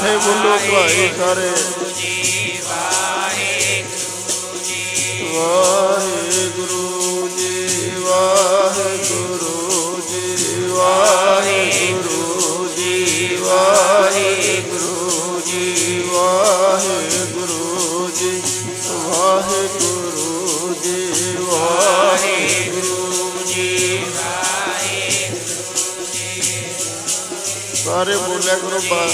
ਇਕੱਠੇ ਬੋਲੋ ਭਾਈ ਸਾਰੇ। ਵਾਹਿਗੁਰੂ ਜੀ ਵਾਹਿਗੁਰੂ ਜੀ ਵਾਹਿਗੁਰੂ ਜੀ ਵਾਹਿਗੁਰੂ ਜੀ ਵਾਹਿਗੁਰੂ ਜੀ ਵਾਹਿਗੁਰੂ ਜੀ ਵਾਹਿਗੁਰੂ ਜੀ। ਸਾਰੇ ਬੋਲਿਆ ਕਰੋ ਬਾਤ।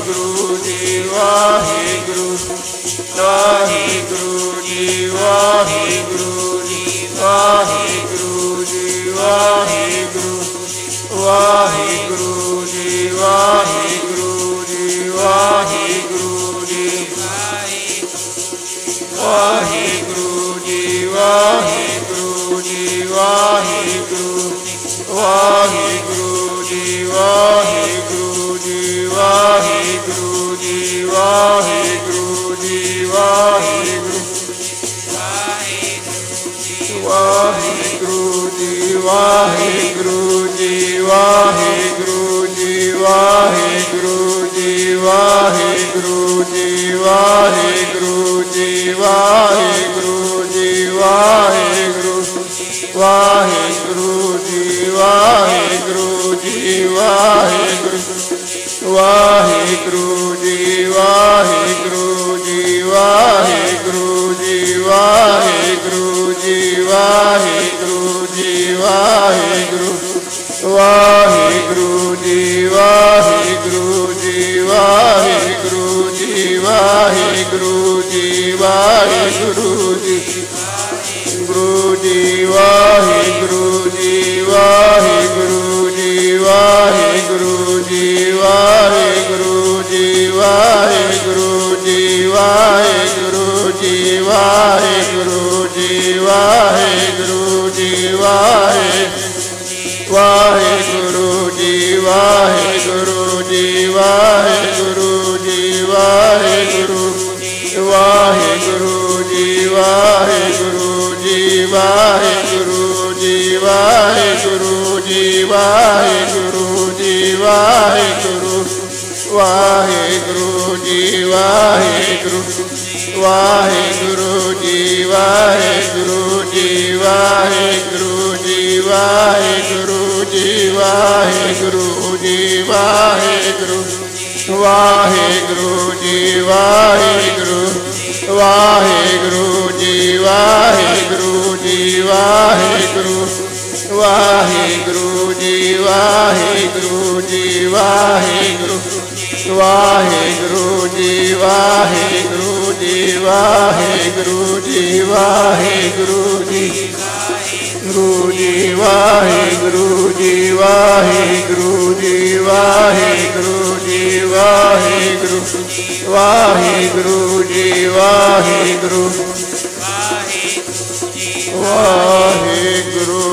ਵਾਹਿਗੁਰੂ ਜੀ ਵਾਹਿਗੁਰੂ ਵਾਹਿਗੁਰੂ ਜੀ ਵਾਹਿਗੁਰੂ ਜੀ ਵਾਹਿਗੁਰੂ ਜੀ ਵਾਹਿਗੁਰੂ ਵਾਹਿਗੁਰੂ ਜੀ ਵਾਹਿਗੁਰੂ ਜੀ ਵਾਹਿਗੁਰੂ ਜੀ ਵਾਹਿਗੁਰੂ ਜੀ ਵਾਹਿਗੁਰੂ ਜੀ ਵਾਹਿਗੁਰੂ ਵਾਹਿਗੁਰੂ ਜੀ ਵਾਹਿਗੁਰੂ ਜੀ ਵਾਹਿਗੁਰੂ ਜੀ ਵਾਹਿਗੁਰੂ ਜੀ ਵਾਹਿਗੁਰੂ ਵਾਹਿਗੁਰੂ ਜੀ ਵਾਹਿਗੁਰੂ ਜੀ ਵਾਹਿਗੁਰੂ ਜੀ ਵਾਹਿਗੁਰੂ ਜੀ ਵਾਹਿਗੁਰੂ ਜੀ ਵਾਹਿਗੁਰੂ ਜੀ ਵਾਹਿਗੁਰੂ ਜੀ ਵਾਹਿਗੁਰੂ ਵਾਹਿਗੁਰੂ ਜੀ ਵਾਹਿਗੁਰੂ ਜੀ ਵਾਹਿਗੁਰੂ ਵਾਹਿਗੁਰੂ ਜੀ ਵਾਹਿਗੁਰੂ ਜੀ ਵਾਹਿਗੁਰੂ ਜੀ ਵਾਹਿਗੁਰੂ ਜੀ ਵਾਹਿਗੁਰੂ ਜੀ ਵਾਹਿਗੁਰੂ ਵਾਹਿਗੁਰੂ ਜੀ ਵਾਹਿਗੁਰੂ ਜੀ ਵਾਹਿਗੁਰੂ ਜੀ ਵਾਹਿਗੁਰੂ ਜੀ ਵਾਹਿਗੁਰੂ ਜੀ ਗੁਰੂ ਜੀ ਵਾਹਿਗੁਰੂ ਜੀ ਵਾਹਿਗੁਰੂ ਜੀ ਵਾਹਿਗੁਰੂ ਜੀ ਵਾਹਿਗੁਰੂ ਜੀ ਵਾਹਿਗੁਰੂ ਜੀ ਵਾਹਿਗੁਰੂ ਜੀ ਵਾਹਿਗੁਰੂ ਜੀ ਵਾਹਿਗੁਰੂ ਜੀ ਵਾਹਿਗੁਰੂ ਜੀ ਵਾਹਿਗੁਰੂ ਜੀ ਵਾਹਿਗੁਰੂ ਜੀ ਵਾਹਿਗੁਰੂ ਵਾਹਿਗੁਰੂ ਜੀ ਵਾਹਿਗੁਰੂ ਜੀ ਵਾਹਿਗੁਰੂ ਜੀ ਵਾਹਿਗੁਰੂ ਜੀ ਵਾਹਿਗੁਰੂ ਜੀ ਵਾਹਿਗੁਰੂ ਵਾਹਿਗੁਰੂ ਜੀ ਵਾਹਿਗੁਰੂ ਵਾਹਿਗੁਰੂ ਜੀ ਵਾਹਿਗੁਰੂ ਜੀ ਵਾਹਿਗੁਰੂ ਜੀ ਵਾਹਿਗੁਰੂ ਜੀ ਵਾਹਿਗੁਰੂ ਜੀ ਵਾਹਿਗੁਰੂ ਵਾਹਿਗੁਰੂ ਜੀ ਵਾਹਿਗੁਰੂ ਵਾਹਿਗੁਰੂ ਜੀ ਵਾਹਿਗੁਰੂ ਜੀ ਵਾਹਿਗੁਰੂ ਵਾਹਿਗੁਰੂ ਜੀ ਵਾਹਿਗੁਰੂ ਜੀ ਵਾਹਿਗੁਰੂ ਵਾਹਿਗੁਰੂ ਜੀ ਵਾਹਿਗੁਰੂ ਜੀ ਵਾਹਿਗੁਰੂ ਜੀ ਵਾਹਿਗੁਰੂ ਜੀ ਗੁਰੂ ਜੀ ਵਾਹਿਗੁਰੂ ਜੀ ਵਾਹਿਗੁਰੂ ਜੀ ਵਾਹਿਗੁਰੂ ਜੀ ਵਾਹਿਗੁਰੂ ਵਾਹਿਗੁਰੂ ਜੀ ਵਾਹਿਗੁਰੂ ਵਾਹਿਗੁਰੂ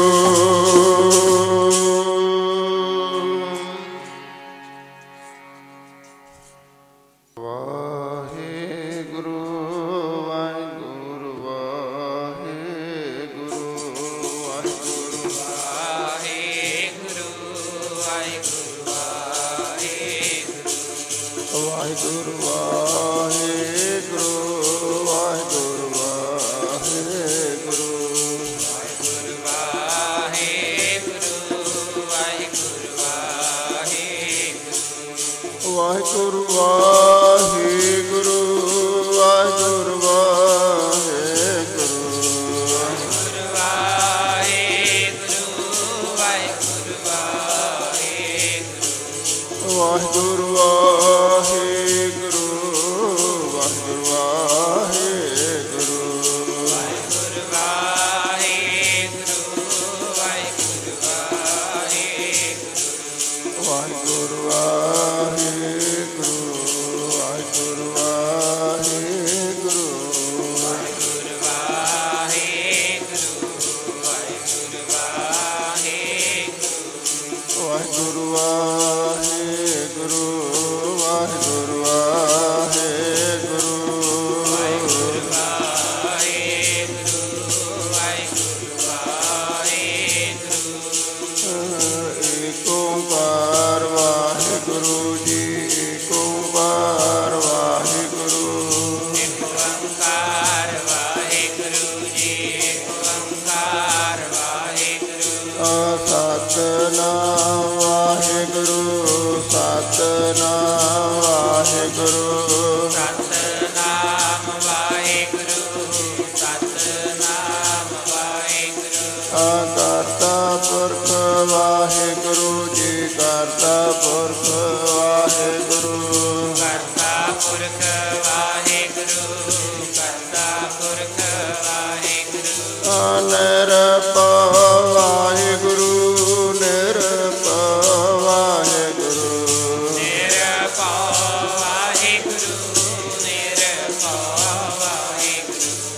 ਕਰਤਾ ਪੁਰਖ ਵਾਹਿਗੁਰੂ।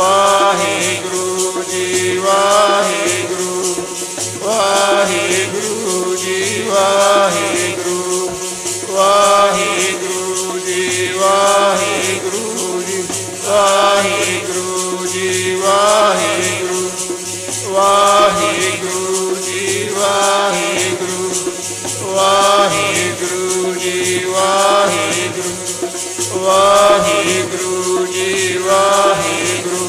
ਵਾਹਿਗੁਰੂ ਜੀ ਵਾਹਿਗੁਰੂ ਵਾਹਿਗੁਰੂ ਜੀ ਵਾਹਿਗੁਰੂ ਵਾਹਿਗੁਰੂ ਜੀ ਵਾਹਿਗੁਰੂ ਜੀ ਵਾਹਿਗੁਰੂ ਜੀ ਵਾਹਿਗੁਰੂ ਵਾਹਿਗੁਰੂ ਜੀ ਵਾਹਿਗੁਰੂ ਵਾਹਿਗੁਰੂ ਜੀ ਵਾਹਿਗੁਰੂ ਵਾਹਿਗੁਰੂ ਜੀ ਵਾਹਿਗੁਰੂ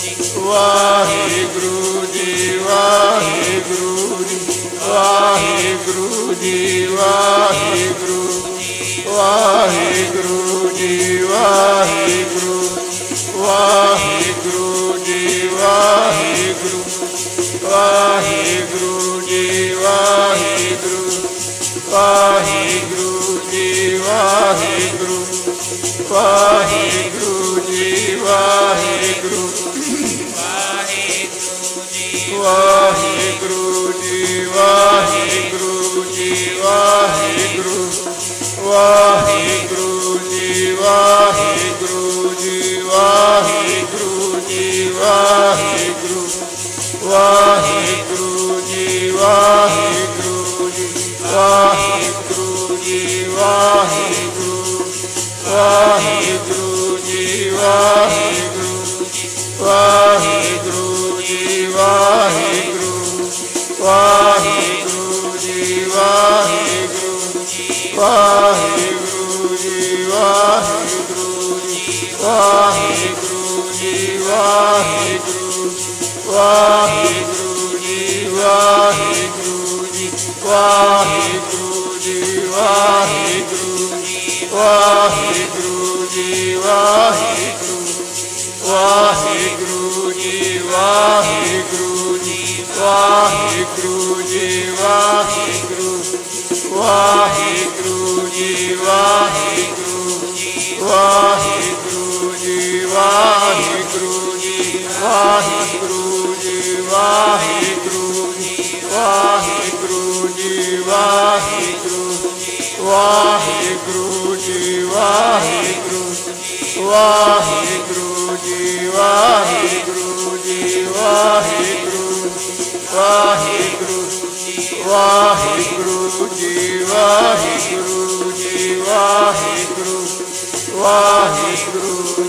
ਵਾਹਿਗੁਰੂ ਜੀ ਵਾਹਿਗੁਰੂ ਵਾਹਿਗੁਰੂ ਜੀ ਵਾਹਿਗੁਰੂ ਵਾਹਿਗੁਰੂ ਜੀ ਵਾਹਿਗੁਰੂ ਵਾਹਿਗੁਰੂ ਜੀ ਵਾਹਿਗੁਰੂ ਵਾਹਿਗੁਰੂ ਜੀ ਵਾਹਿਗੁਰੂ ਵਾਹਿਗੁਰੂ ਜੀ ਵਾਹਿਗੁਰੂ ਵਾਹਿਗੁਰੂ ਜੀ ਵਾਹਿਗੁਰੂ ਵਾਹਿਗੁਰੂ ਜੀ ਵਾਹਿਗੁਰੂ ਜੀ ਵਾਹਿਗੁਰੂ ਵਾਹਿਗੁਰੂ ਜੀ ਵਾਹਿਗੁਰੂ ਜੀ ਵਾਹਿਗੁਰੂ ਜੀ ਵਾਹਿਗੁਰੂ ਵਾਹਿਗੁਰੂ ਜੀ ਵਾਹਿਗੁਰੂ ਜੀ ਵਾਹਿਗੁਰੂ ਜੀ ਵਾਹਿਗੁਰੂ ਵਾਹਿਗੁਰੂ ਜੀ ਵਾਹਿਗੁਰੂ ਵਾਹਿਗੁਰੂ ਜੀ ਵਾਹਿਗੁਰੂ ਵਾਹਿਗੁਰੂ ਜੀ ਵਾਹਿਗੁਰੂ ਵਾਹਿਗੁਰੂ ਜੀ ਵਾਹਿਗੁਰੂ ਵਾਹਿਗੁਰੂ ਜੀ ਵਾਹਿਗੁਰੂ ਵਾਹਿਗੁਰੂ ਜੀ ਵਾਹਿਗੁਰੂ ਵਾਹਿਗੁਰੂ ਜੀ ਵਾਹਿਗੁਰੂ ਵਾਹਿਗੁਰੂ ਜੀ ਵਾਹਿਗੁਰੂ ਵਾਹਿਗੁਰੂ ਜੀ ਵਾਹਿਗੁਰੂ ਵਾਹਿਗੁਰੂ ਜੀ ਵਾਹਿਗੁਰੂ ਵਾਹਿਗੁਰੂ ਜੀ ਵਾਹਿਗੁਰੂ ਵਾਹਿਗੁਰੂ ਜੀ ਵਾਹਿਗੁਰੂ ਵਾਹਿਗੁਰੂ ਜੀ ਵਾਹਿਗੁਰੂ ਵਾਹਿਗੁਰੂ ਜੀ ਵਾਹਿਗੁਰੂ ਵਾਹਿਗੁਰੂ ਜੀ ਵਾਹਿਗੁਰੂ ਵਾਹਿਗੁਰੂ ਜੀ ਵਾਹਿਗੁਰੂ ਜੀ ਵਾਹਿਗੁਰੂ ਵਾਹਿਗੁਰੂ ਵਾਹਿਗੁਰੂ ਜੀ ਵਾਹਿਗੁਰੂ ਜੀ ਵਾਹਿਗੁਰੂ ਵਾਹਿਗੁਰੂ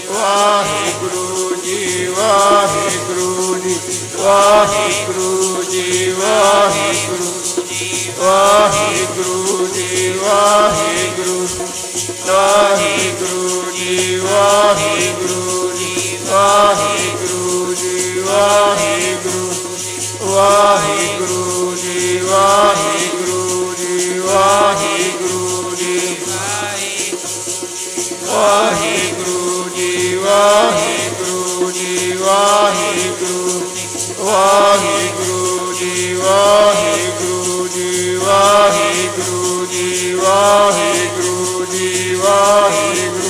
ਵਾਹਿਗੁਰੂ ਜੀ ਵਾਹਿਗੁਰੂ ਜੀ ਵਾਹਿਗੁਰੂ ਜੀ ਵਾਹਿਗੁਰੂ ਵਾਹਿਗੁਰੂ ਜੀ ਵਾਹਿਗੁਰੂ ਵਾਹਿਗੁਰੂ ਜੀ ਵਾਹਿਗੁਰੂ ਵਾਹਿਗੁਰੂ ਜੀ ਵਾਹਿਗੁਰੂ ਵਾਹਿਗੁਰੂ ਜੀ ਵਾਹਿਗੁਰੂ ਜੀ ਵਾਹਿਗੁਰੂ ਜੀ ਵਾਹਿਗੁਰੂ ਜੀ ਵਾਹਿਗੁਰੂ ਜੀ ਵਾਹਿਗੁਰੂ ਵਾਹਿਗੁਰੂ ਜੀ ਵਾਹਿਗੁਰੂ ਜੀ ਵਾਹਿਗੁਰੂ ਜੀ ਵਾਹਿਗੁਰੂ ਜੀ ਵਾਹਿਗੁਰੂ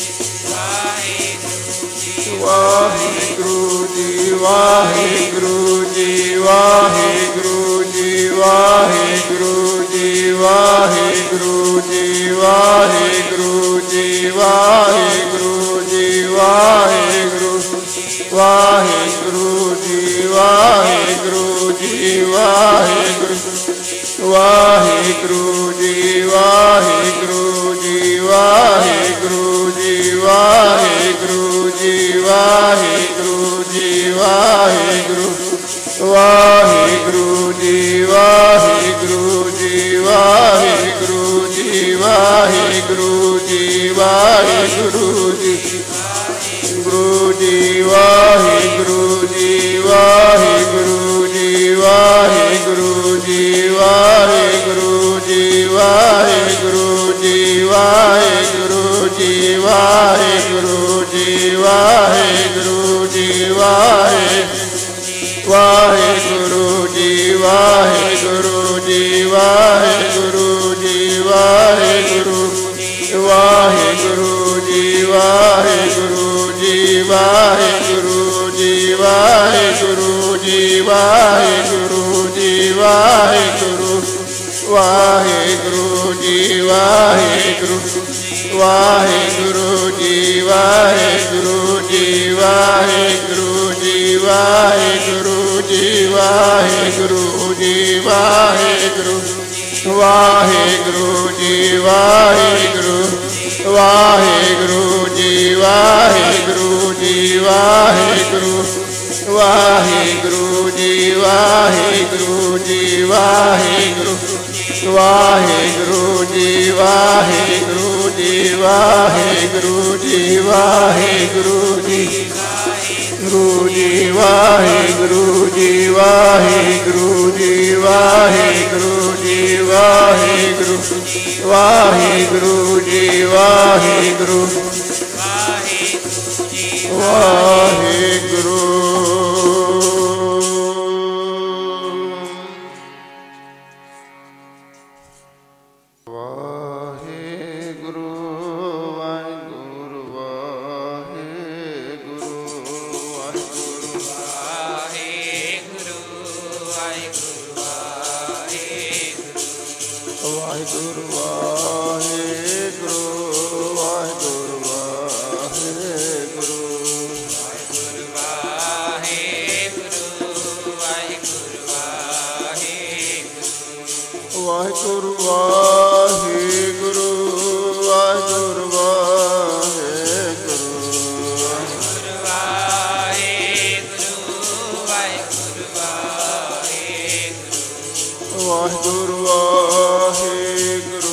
ਵਾਹਿਗੁਰੂ ਜੀ ਵਾਹਿਗੁਰੂ ਜੀ ਵਾਹਿਗੁਰੂ ਜੀ ਵਾਹਿਗੁਰੂ ਜੀ ਵਾਹਿਗੁਰੂ ਜੀ ਵਾਹਿਗੁਰੂ ਜੀ ਵਾਹਿਗੁਰੂ ਜੀ ਵਾਹਿਗੁਰੂ ਵਾਹਿਗੁਰੂ ਜੀ ਵਾਹਿਗੁਰੂ ਜੀ ਵਾਹਿਗੁਰੂ ਵਾਹਿਗੁਰੂ ਜੀ ਵਾਹਿਗੁਰੂ ਜੀ ਵਾਹਿਗੁਰੂ ਜੀ ਵਾਹਿਗੁਰੂ ਜੀ ਵਾਹਿਗੁਰੂ ਜੀ ਵਾਹਿਗੁਰੂ ਵਾਹਿਗੁਰੂ ਜੀ ਵਾਹਿਗੁਰੂ ਜੀ ਵਾਹਿਗੁਰੂ ਜੀ ਵਾਹਿਗੁਰੂ ਜੀ ਵਾਹਿਗੁਰੂ ਜੀ ਗੁਰੂ ਜੀ ਵਾਹਿਗੁਰੂ ਜੀ ਵਾਹਿਗੁਰੂ ਜੀ ਵਾਹਿਗੁਰੂ ਜੀ ਵਾਹਿਗੁਰੂ ਜੀ ਵਾਹਿਗੁਰੂ ਜੀ ਵਾਹਿਗੁਰੂ ਜੀ ਵਾਹਿਗੁਰੂ ਜੀ ਵਾਹਿਗੁਰੂ ਜੀ ਵਾਹਿਗੁਰੂ ਜੀ ਵਾਹਿਗੁਰੂ ਜੀ ਵਾਹਿਗੁਰੂ ਜੀ ਵਾਹਿਗੁਰੂ ਵਾਹਿਗੁਰੂ ਜੀ ਵਾਹਿਗੁਰੂ ਜੀ ਵਾਹਿਗੁਰੂ ਜੀ ਵਾਹਿਗੁਰੂ ਜੀ ਵਾਹਿਗੁਰੂ ਜੀ ਵਾਹਿਗੁਰੂ ਵਾਹਿਗੁਰੂ ਜੀ ਵਾਹਿਗੁਰੂ ਵਾਹਿਗੁਰੂ ਜੀ ਵਾਹਿਗੁਰੂ ਜੀ ਵਾਹਿਗੁਰੂ ਵਾਹਿਗੁਰੂ ਜੀ ਵਾਹਿਗੁਰੂ ਜੀ ਵਾਹਿਗੁਰੂ ਵਾਹਿਗੁਰੂ ਜੀ ਵਾਹਿਗੁਰੂ ਵਾਹਿਗੁਰੂ ਜੀ ਵਾਹਿਗੁਰੂ ਜੀ ਵਾਹਿਗੁਰੂ ਵਾਹਿਗੁਰੂ ਜੀ ਵਾਹਿਗੁਰੂ ਜੀ ਵਾਹਿਗੁਰੂ ਵਾਹਿਗੁਰੂ ਜੀ ਵਾਹਿਗੁਰੂ ਜੀ ਵਾਹਿਗੁਰੂ ਜੀ ਵਾਹਿਗੁਰੂ ਜੀ ਗੁਰੂ ਜੀ ਵਾਹਿਗੁਰੂ ਜੀ ਵਾਹਿਗੁਰੂ ਜੀ ਵਾਹਿਗੁਰੂ ਜੀ ਵਾਹਿਗੁਰੂ ਵਾਹਿਗੁਰੂ ਜੀ ਵਾਹਿਗੁਰੂ ਵਾਹਿਗੁਰੂ ਵਾਹਿਗੁਰੂ ਵਾਹਿਗੁਰੂ ਵਾਹਿਗੁਰੂ ਵਾਹਿਗੁਰੂ ਵਾਹਿਗੁਰੂ ਵਾਹਿਗੁਰੂ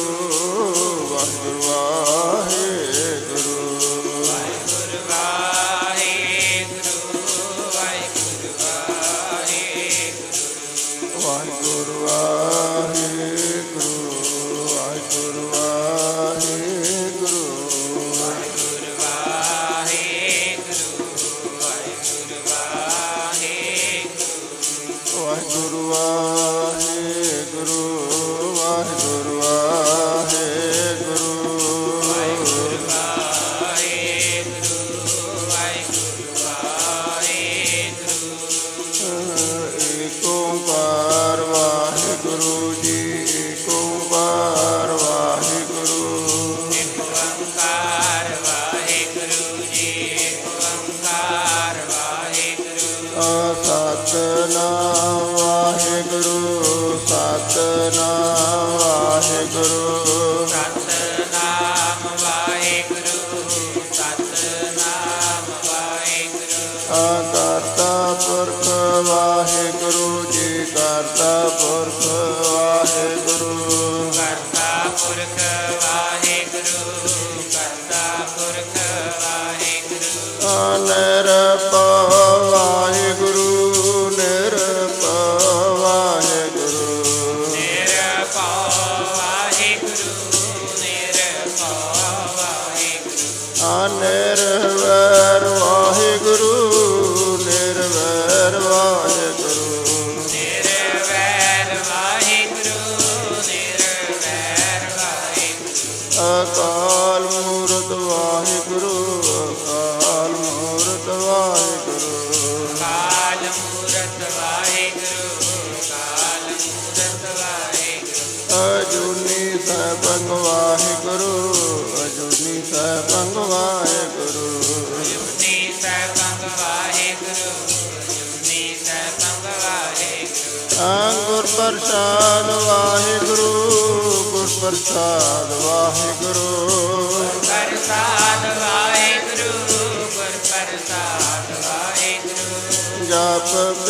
ਪ੍ਰਸਾਦ ਵਾਹਿਗੁਰੂ ਗੁਰ ਪ੍ਰਸਾਦ ਵਾਹਿਗੁਰੂ ਪ੍ਰਸਾਦ ਵਾਹਿਗੁਰੂ ਗੁਰ ਪ੍ਰਸਾਦ ਵਾਹਿਗੁਰੂ ਜਪ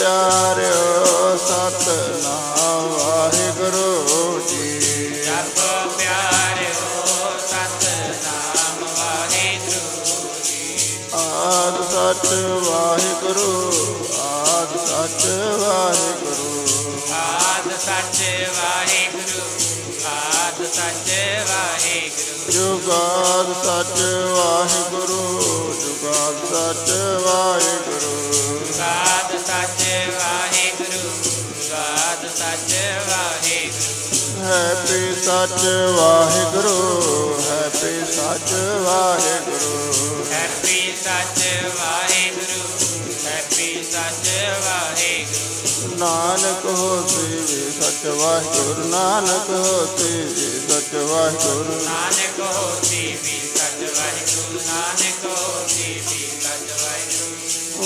ਪਿਆਰਿਓ ਸਤਿਨਾਮ ਵਾਹਿਗੁਰੂ ਜੀ ਜਪ ਪਿਆਰਿਓ ਸਤਿਨਾਮ ਵਾਹਿਗੁਰੂ ਜੀ ਆਦਿ ਸਚ ਵਾਹਿਗੁਰੂ ਆਦਿ ਸਚ ਵਾਹਿਗੁਰੂ ਆਦਿ ਸਚ ਵਾਹਿਗੁਰੂ ਆਦਿ ਸਚ ਵਾਹਿਗੁਰੂ ਜੁਗਾਦ ਸਚ ਵਾਹਿਗੁਰੂ ਜੁਗਾਦ ਸਚ ਵਾਹਿਗੁਰੂ ਜੁਗਾਦ ਸਚ ਵਾਹਿਗੁਰੂ ਜੁਗਾਦ ਸਚ ਵਾਹਿਗੁਰੂ ਹੈਪੀ ਸਚ ਵਾਹਿਗੁਰੂ ਹੈਪੀ ਸਚ ਵਾਹਿਗੁਰੂ ਹੈਪੀ ਸਚ ਵਾਹਿਗੁਰੂ ਹੈਪੀ ਸਚ ਵਾਹਿਗੁਰੂ ਨਾਨਕ ਹੋਸੀ ਸਚ ਵਾਹਿਗੁਰੂ ਨਾਨਕ ਹੋਸੀ ਸਚ ਵਾਹਿਗੁਰੂ ਨਾਨਕ ਹੋਸੀ ਸਚ ਵਾਹਿਗੁਰੂ ਨਾਨਕ ਹੋਸੀ ਸਚ ਵਾਹਿਗੁਰੂ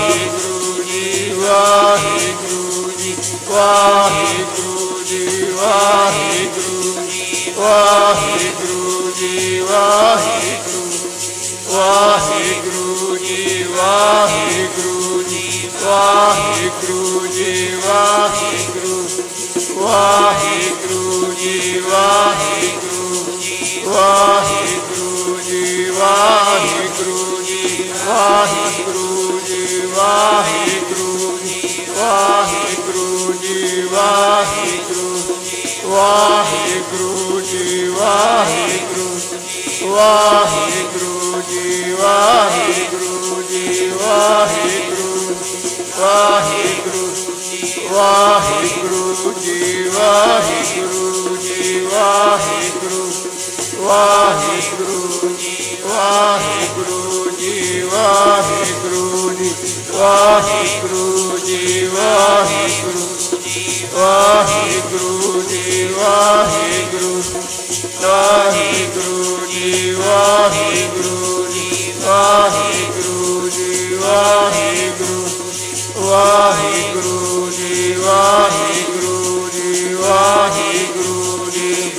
ਵਾਹਿਗੁਰੂ ਜੀ ਵਾਹਿਗੁਰੂ ਜੀ ਵਾਹਿਗੁਰੂ ਜੀ ਵਾਹਿਗੁਰੂ ਵਾਹਿਗੁਰੂ ਜੀ ਵਾਹਿਗੁਰੂ ਵਾਹਿਗੁਰੂ ਜੀ ਵਾਹਿਗੁਰੂ ਜੀ ਵਾਹਿਗੁਰੂ ਜੀ ਵਾਹਿਗੁਰੂ ਵਾਹਿਗੁਰੂ ਜੀ ਵਾਹਿਗੁਰੂ ਵਾਹਿਗੁਰੂ ਜੀ ਵਾਹਿਗੁਰੂ ਜੀ ਵਾਹਿਗੁਰੂ ਜੀ ਵਾਹਿਗੁਰੂ ਵਾਹਿਗੁਰੂ ਜੀ ਵਾਹਿਗੁਰੂ ਵਾਹਿਗੁਰੂ ਜੀ ਵਾਹਿਗੁਰੂ ਵਾਹਿਗੁਰੂ ਜੀ ਵਾਹਿਗੁਰੂ ਜੀ ਵਾਹਿਗੁਰੂ ਵਾਹਿਗੁਰੂ ਵਾਹਿਗੁਰੂ ਜੀ ਵਾਹਿਗੁਰੂ ਜੀ ਵਾਹਿਗੁਰੂ ਵਾਹਿਗੁਰੂ ਵਾਹਿਗੁਰੂ ਜੀ ਵਾਹਿਗੁਰੂ ਜੀ ਵਾਹਿਗੁਰੂ ਜੀ ਵਾਹਿਗੁਰੂ ਵਾਹਿਗੁਰੂ ਜੀ ਵਾਹਿਗੁਰੂ ਵਾਹਿਗੁਰੂ ਜੀ ਵਾਹਿਗੁਰੂ ਜੀ ਵਾਹਿਗੁਰੂ ਜੀ ਵਾਹਿਗੁਰੂ ਵਾਹਿਗੁਰੂ ਜੀ ਵਾਹਿਗੁਰੂ ਜੀ ਵਾਹਿਗੁਰੂ ਜੀ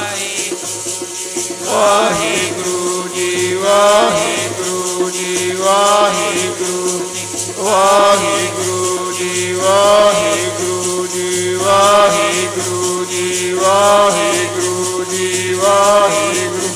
ਵਾਹਿਗੁਰੂ ਜੀ ਵਾਹਿਗੁਰੂ ਜੀ ਵਾਹਿਗੁਰੂ ਵਾਹਿਗੁਰੂ ਜੀ ਵਾਹਿਗੁਰੂ ਜੀ ਵਾਹਿਗੁਰੂ ਜੀ ਵਾਹਿਗੁਰੂ ਜੀ ਵਾਹਿਗੁਰੂ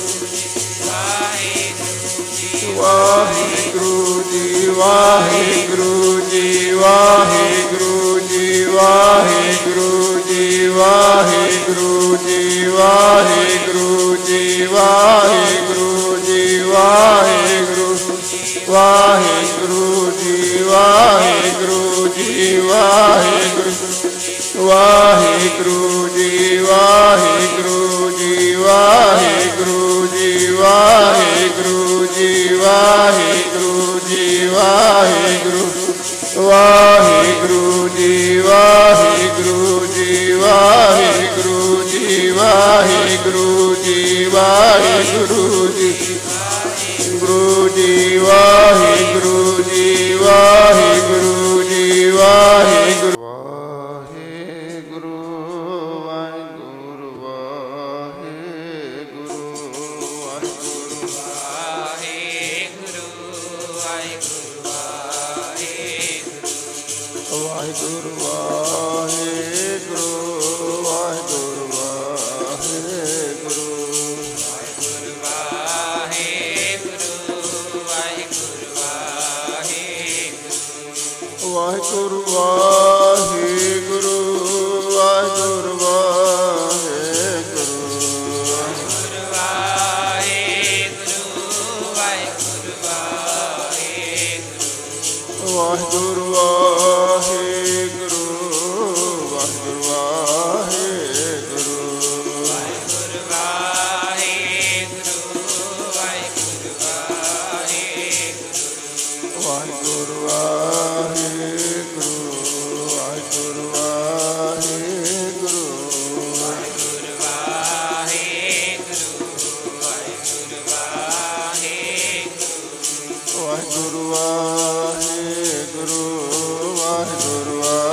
ਵਾਹਿਗੁਰੂ ਜੀ ਵਾਹਿਗੁਰੂ ਜੀ ਵਾਹਿਗੁਰੂ ਜੀ ਵਾਹਿਗੁਰੂ ਜੀ ਵਾਹਿਗੁਰੂ ਜੀ ਵਾਹਿਗੁਰੂ ਜੀ ਵਾਹਿਗੁਰੂ ਜੀ ਵਾਹਿਗੁਰੂ ਵਾਹਿਗੁਰੂ ਜੀ ਵਾਹਿਗੁਰੂ ਜੀ ਵਾਹਿਗੁਰੂ ਵਾਹਿਗੁਰੂ ਜੀ ਵਾਹਿਗੁਰੂ ਜੀ ਵਾਹਿਗੁਰੂ ਜੀ ਵਾਹਿਗੁਰੂ ਜੀ ਵਾਹਿਗੁਰੂ ਜੀ ਵਾਹਿਗੁਰੂ ਵਾਹਿਗੁਰੂ ਜੀ ਵਾਹਿਗੁਰੂ ਜੀ ਵਾਹਿਗੁਰੂ ਜੀ ਵਾਹਿਗੁਰੂ ਜੀ ਵਾਹਿਗੁਰੂ ਜੀ ਗੁਰੂ ਜੀ ਵਾਹਿਗੁਰੂ ਜੀ ਵਾਹਿਗੁਰੂ ਜੀ ਵਾਹਿਗੁਰੂ ਵਾਹਿਗੁਰੂ ਵਾਹਿਗੁਰੂ ਵਾਹਿਗੁਰੂ ਵਾਹਿਗੁਰੂ ਵਾਹਿਗੁਰੂ ਵਾਹਿਗੁਰੂ ਵਾਹਿਗੁਰੂ ਵਾਹਿਗੁਰੂ ਵਾਹਿਗੁਰੂ ਵਾਹਿਗੁਰੂ ਵਾਹਿਗੁਰੂ ਵਾਹਿਗੁਰੂ ਵਾਹਿਗੁਰੂ ਵਾਹਿਗੁਰੂ ਵਾਹਿਗੁਰੂ ਵਾਹਿਗੁਰੂ ਵਾਹਿਗੁਰੂ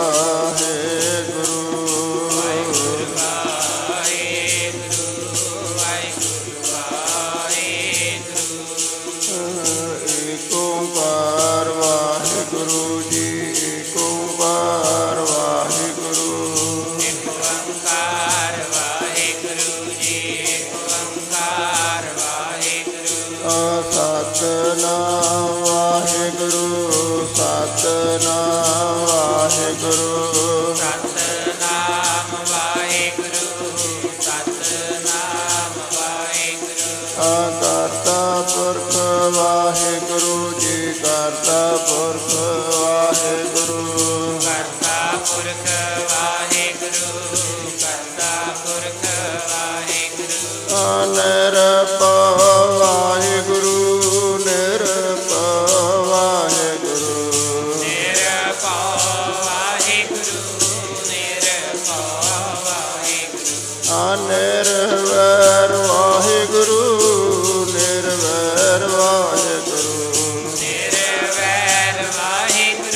ਏਕ ਓੰਕਾਰ ਵਾਹਿਗੁਰੂ ਜੀ ਏਕ ਓੰਕਾਰ ਵਾਹਿਗੁਰੂ ਏਕ ਓੰਕਾਰ ਵਾਹਿਗੁਰੂ ਜੀ ਏਕ ਓੰਕਾਰ ਵਾਹਿਗੁਰੂ ਸਤਿਨਾਮ ਵਾਹਿਗੁਰੂ ਸਤਿਨਾਮ ਵਾਹਿਗੁਰੂ ਸਤਿਨਾਮ ਵਾਹਿਗੁਰੂ ਸਤਿਨਾਮ ਵਾਹਿਗੁਰੂ ਕਰਤਾ ਪੁਰਖ ਵਾਹਿਗੁਰੂ ਜੀ ਕਰਤਾ ਪੁਰਖ ਵਾਹਿਗੁਰੂ ਕਰਤਾ ਪੁਰਖ ਵਾਹਿਗੁਰੂ ਕਰਤਾ ਪੁਰਖ ਵਾਹਿਗੁਰੂ ਨਿਰਭਉ ਵਾਹਿਗੁਰੂ ਨਿਰਭਉ ਵਾਹਿਗੁਰੂ ਨਿਰਭਉ ਵਾਹਿਗੁਰੂ ਨਿਰਭਉ ਵਾਹਿਗੁਰੂ ਨਿਰਵੈਰ ਵਾਹਿਗੁਰੂ ਨਿਰਵੈਰ ਵਾਹਿਗੁਰੂ ਨਿਰਵੈਰ ਵਾਹਿਗੁਰੂ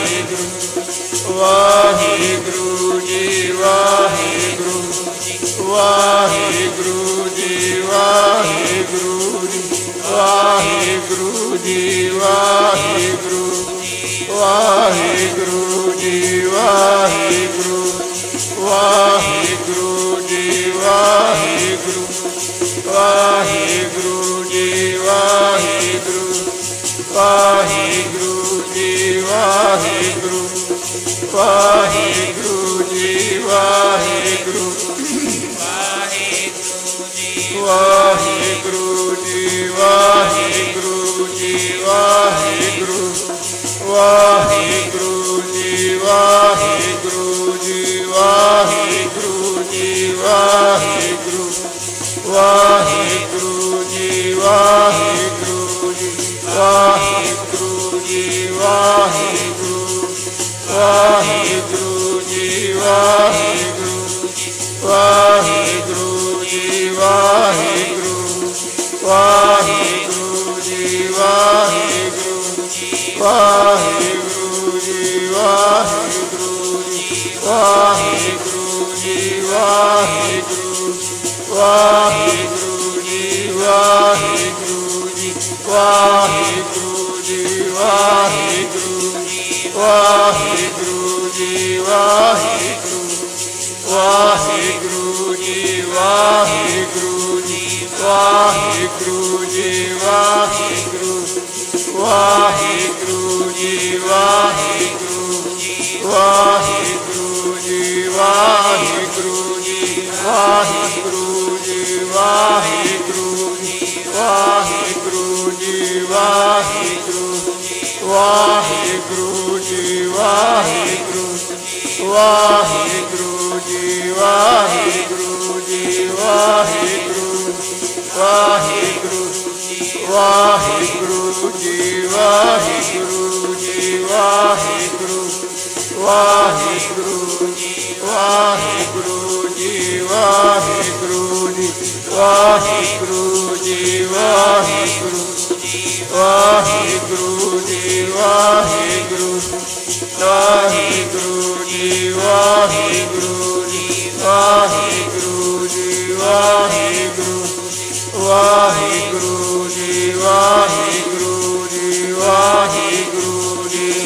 ਵਾਹਿਗੁਰੂ ਜੀ ਵਾਹਿਗੁਰੂ ਵਾਹਿਗੁਰੂ ਜੀ ਵਾਹਿਗੁਰੂ ਵਾਹਿਗੁਰੂ ਜੀ ਵਾਹਿਗੁਰੂ ਵਾਹਿਗੁਰੂ ਜੀ ਵਾਹਿਗੁਰੂ ਵਾਹਿਗੁਰੂ ਜੀ ਵਾਹਿਗੁਰੂ ਵਾਹਿਗੁਰੂ ਜੀ ਵਾਹਿਗੁਰੂ ਵਾਹਿਗੁਰੂ ਜੀ ਵਾਹਿਗੁਰੂ ਵਾਹਿਗੁਰੂ ਜੀ ਵਾਹਿਗੁਰੂ ਵਾਹਿਗੁਰੂ ਜੀ ਵਾਹਿਗੁਰੂ ਜੀ ਵਾਹਿਗੁਰੂ ਵਾਹਿਗੁਰੂ ਜੀ ਵਾਹਿਗੁਰੂ ਜੀ ਵਾਹਿਗੁਰੂ ਜੀ ਵਾਹਿਗੁਰੂ ਵਾਹਿਗੁਰੂ ਜੀ ਵਾਹਿਗੁਰੂ ਜੀ ਵਾਹਿਗੁਰੂ ਜੀ ਵਾਹਿਗੁਰੂ ਵਾਹਿਗੁਰੂ ਜੀ ਵਾਹਿਗੁਰੂ ਵਾਹਿਗੁਰੂ ਜੀ ਵਾਹਿਗੁਰੂ ਵਾਹਿਗੁਰੂ ਜੀ ਵਾਹਿਗੁਰੂ ਵਾਹਿਗੁਰੂ ਜੀ ਵਾਹਿਗੁਰੂ ਵਾਹਿਗੁਰੂ ਜੀ ਵਾਹਿਗੁਰੂ ਵਾਹਿਗੁਰੂ ਜੀ ਵਾਹਿਗੁਰੂ ਜੀ ਵਾਹਿਗੁਰੂ ਜੀ ਵਾਹਿਗੁਰੂ ਵਾਹਿਗੁਰੂ ਜੀ ਵਾਹਿਗੁਰੂ ਵਾਹਿਗੁਰੂ ਜੀ ਵਾਹਿਗੁਰੂ ਜੀ ਵਾਹਿਗੁਰੂ ਜੀ ਵਾਹਿਗੁਰੂ ਵਾਹਿਗੁਰੂ ਜੀ ਵਾਹਿਗੁਰੂ ਵਾਹਿਗੁਰੂ ਜੀ ਵਾਹਿਗੁਰੂ ਜੀ ਵਾਹਿਗੁਰੂ ਜੀ ਵਾਹਿਗੁਰੂ ਵਾਹਿਗੁਰੂ ਜੀ ਵਾਹਿਗੁਰੂ ਵਾਹਿਗੁਰੂ ਜੀ ਵਾਹਿਗੁਰੂ ਵਾਹਿਗੁਰੂ ਜੀ ਵਾਹਿਗੁਰੂ ਜੀ ਵਾਹਿਗੁਰੂ ਵਾਹਿਗੁਰੂ ਵਾਹਿਗੁਰੂ ਜੀ ਵਾਹਿਗੁਰੂ ਜੀ ਵਾਹਿਗੁਰੂ ਵਾਹਿਗੁਰੂ ਵਾਹਿਗੁਰੂ ਜੀ ਵਾਹਿਗੁਰੂ ਜੀ ਵਾਹਿਗੁਰੂ ਜੀ ਵਾਹਿਗੁਰੂ ਵਾਹਿਗੁਰੂ ਜੀ ਵਾਹਿਗੁਰੂ ਵਾਹਿਗੁਰੂ ਜੀ ਵਾਹਿਗੁਰੂ ਜੀ ਵਾਹਿਗੁਰੂ ਜੀ ਵਾਹਿਗੁਰੂ ਵਾਹਿਗੁਰੂ ਜੀ ਵਾਹਿਗੁਰੂ ਜੀ ਵਾਹਿਗੁਰੂ ਜੀ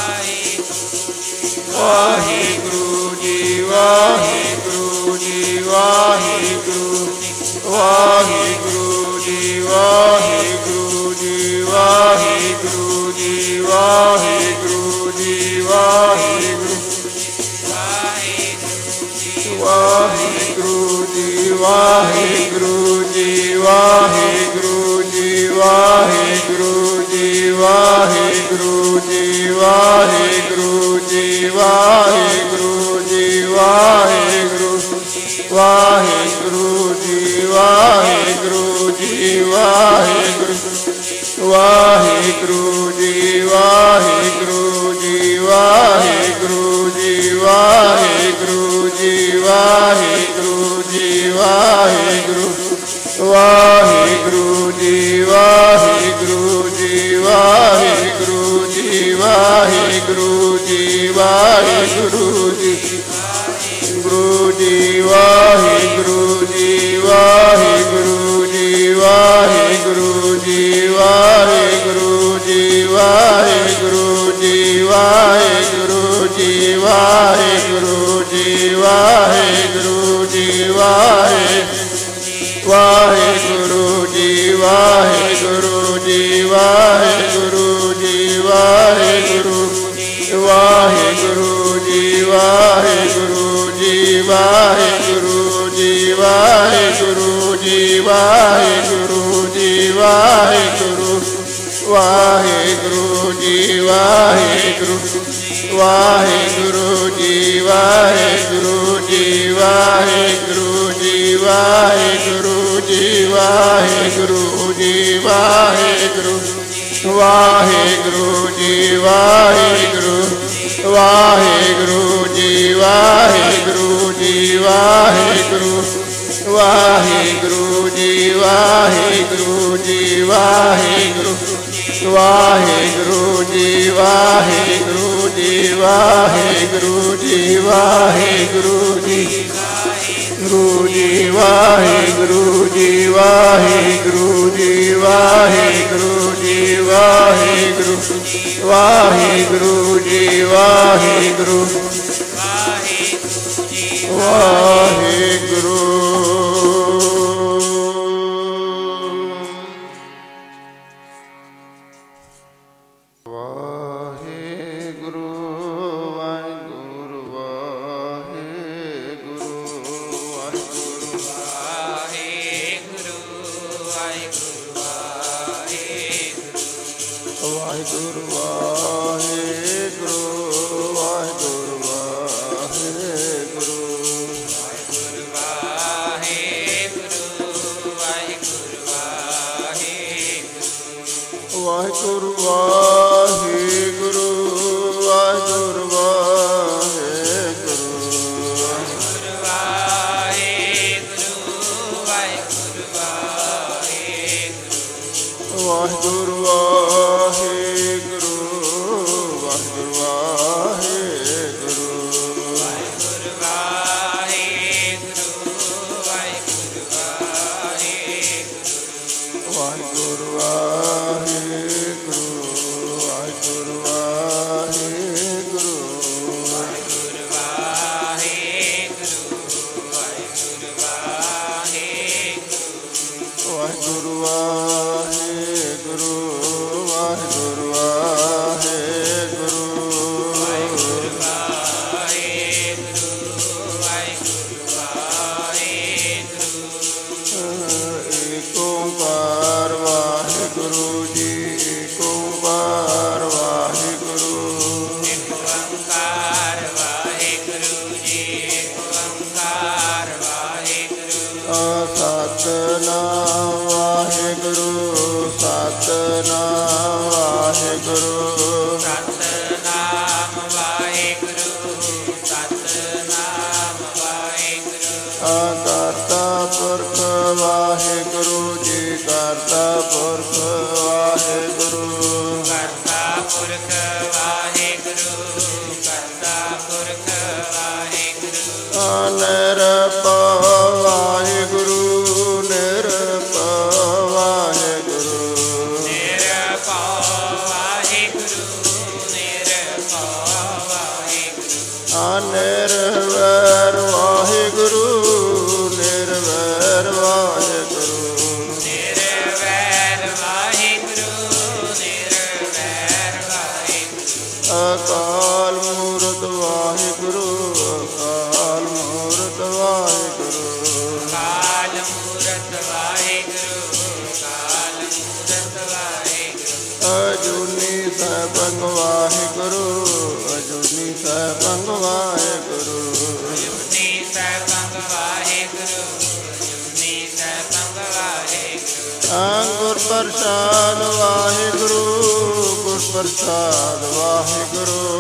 ਵਾਹਿਗੁਰੂ ਜੀ ਵਾਹਿਗੁਰੂ ਜੀ ਵਾਹਿਗੁਰੂ ਵਾਹਿਗੁਰੂ ਜੀ ਵਾਹਿਗੁਰੂ ਜੀ ਵਾਹਿਗੁਰੂ ਜੀ ਵਾਹਿਗੁਰੂ ਜੀ ਵਾਹਿਗੁਰੂ ਵਾਹਿਗੁਰੂ ਜੀ ਵਾਹਿਗੁਰੂ ਜੀ ਵਾਹਿਗੁਰੂ ਜੀ ਵਾਹਿਗੁਰੂ ਜੀ ਵਾਹਿਗੁਰੂ ਜੀ ਵਾਹਿਗੁਰੂ ਜੀ ਵਾਹਿਗੁਰੂ ਜੀ ਵਾਹਿਗੁਰੂ ਵਾਹਿਗੁਰੂ ਜੀ ਵਾਹਿਗੁਰੂ ਜੀ ਵਾਹਿਗੁਰੂ ਵਾਹਿਗੁਰੂ ਜੀ ਵਾਹਿਗੁਰੂ ਜੀ ਵਾਹਿਗੁਰੂ ਜੀ ਵਾਹਿਗੁਰੂ ਜੀ ਵਾਹਿਗੁਰੂ ਜੀ ਵਾਹਿਗੁਰੂ ਵਾਹਿਗੁਰੂ ਜੀ ਵਾਹਿਗੁਰੂ ਜੀ ਵਾਹਿਗੁਰੂ ਜੀ ਵਾਹਿਗੁਰੂ ਜੀ ਵਾਹਿਗੁਰੂ ਜੀ ਗੁਰੂ ਜੀ ਵਾਹਿਗੁਰੂ ਜੀ ਵਾਹਿਗੁਰੂ ਜੀ ਵਾਹਿਗੁਰੂ ਜੀ ਵਾਹਿਗੁਰੂ ਜੀ ਵਾਹਿਗੁਰੂ ਜੀ ਵਾਹਿਗੁਰੂ ਜੀ ਵਾਹਿਗੁਰੂ ਜੀ ਵਾਹਿਗੁਰੂ ਜੀ ਵਾਹਿਗੁਰੂ ਜੀ ਵਾਹਿਗੁਰੂ ਜੀ ਵਾਹਿਗੁਰੂ ਜੀ ਵਾਹਿਗੁਰੂ ਵਾਹਿਗੁਰੂ ਜੀ ਵਾਹਿਗੁਰੂ ਜੀ ਵਾਹਿਗੁਰੂ ਜੀ ਵਾਹਿਗੁਰੂ ਜੀ ਵਾਹਿਗੁਰੂ ਜੀ ਵਾਹਿਗੁਰੂ ਵਾਹਿਗੁਰੂ ਜੀ ਵਾਹਿਗੁਰੂ ਵਾਹਿਗੁਰੂ ਜੀ ਵਾਹਿਗੁਰੂ ਜੀ ਵਾਹਿਗੁਰੂ ਜੀ ਵਾਹਿਗੁਰੂ ਜੀ ਵਾਹਿਗੁਰੂ ਜੀ ਵਾਹਿਗੁਰੂ ਵਾਹਿਗੁਰੂ ਜੀ ਵਾਹਿਗੁਰੂ ਵਾਹਿਗੁਰੂ ਜੀ ਵਾਹਿਗੁਰੂ ਜੀ ਵਾਹਿਗੁਰੂ ਵਾਹਿਗੁਰੂ ਜੀ ਵਾਹਿਗੁਰੂ ਜੀ ਵਾਹਿਗੁਰੂ ਵਾਹਿਗੁਰੂ ਜੀ ਵਾਹਿਗੁਰੂ ਜੀ ਵਾਹਿਗੁਰੂ ਜੀ ਵਾਹਿਗੁਰੂ ਜੀ ਗੁਰੂ ਜੀ ਵਾਹਿਗੁਰੂ ਜੀ ਵਾਹਿਗੁਰੂ ਜੀ ਵਾਹਿਗੁਰੂ ਜੀ ਵਾਹਿਗੁਰੂ ਵਾਹਿਗੁਰੂ ਜੀ ਵਾਹਿਗੁਰੂ ਵਾਹਿਗੁਰੂ ਪ੍ਰਸਾਦ ਵਾਹਿਗੁਰੂ ਗੁਰ ਪ੍ਰਸਾਦ ਵਾਹਿਗੁਰੂ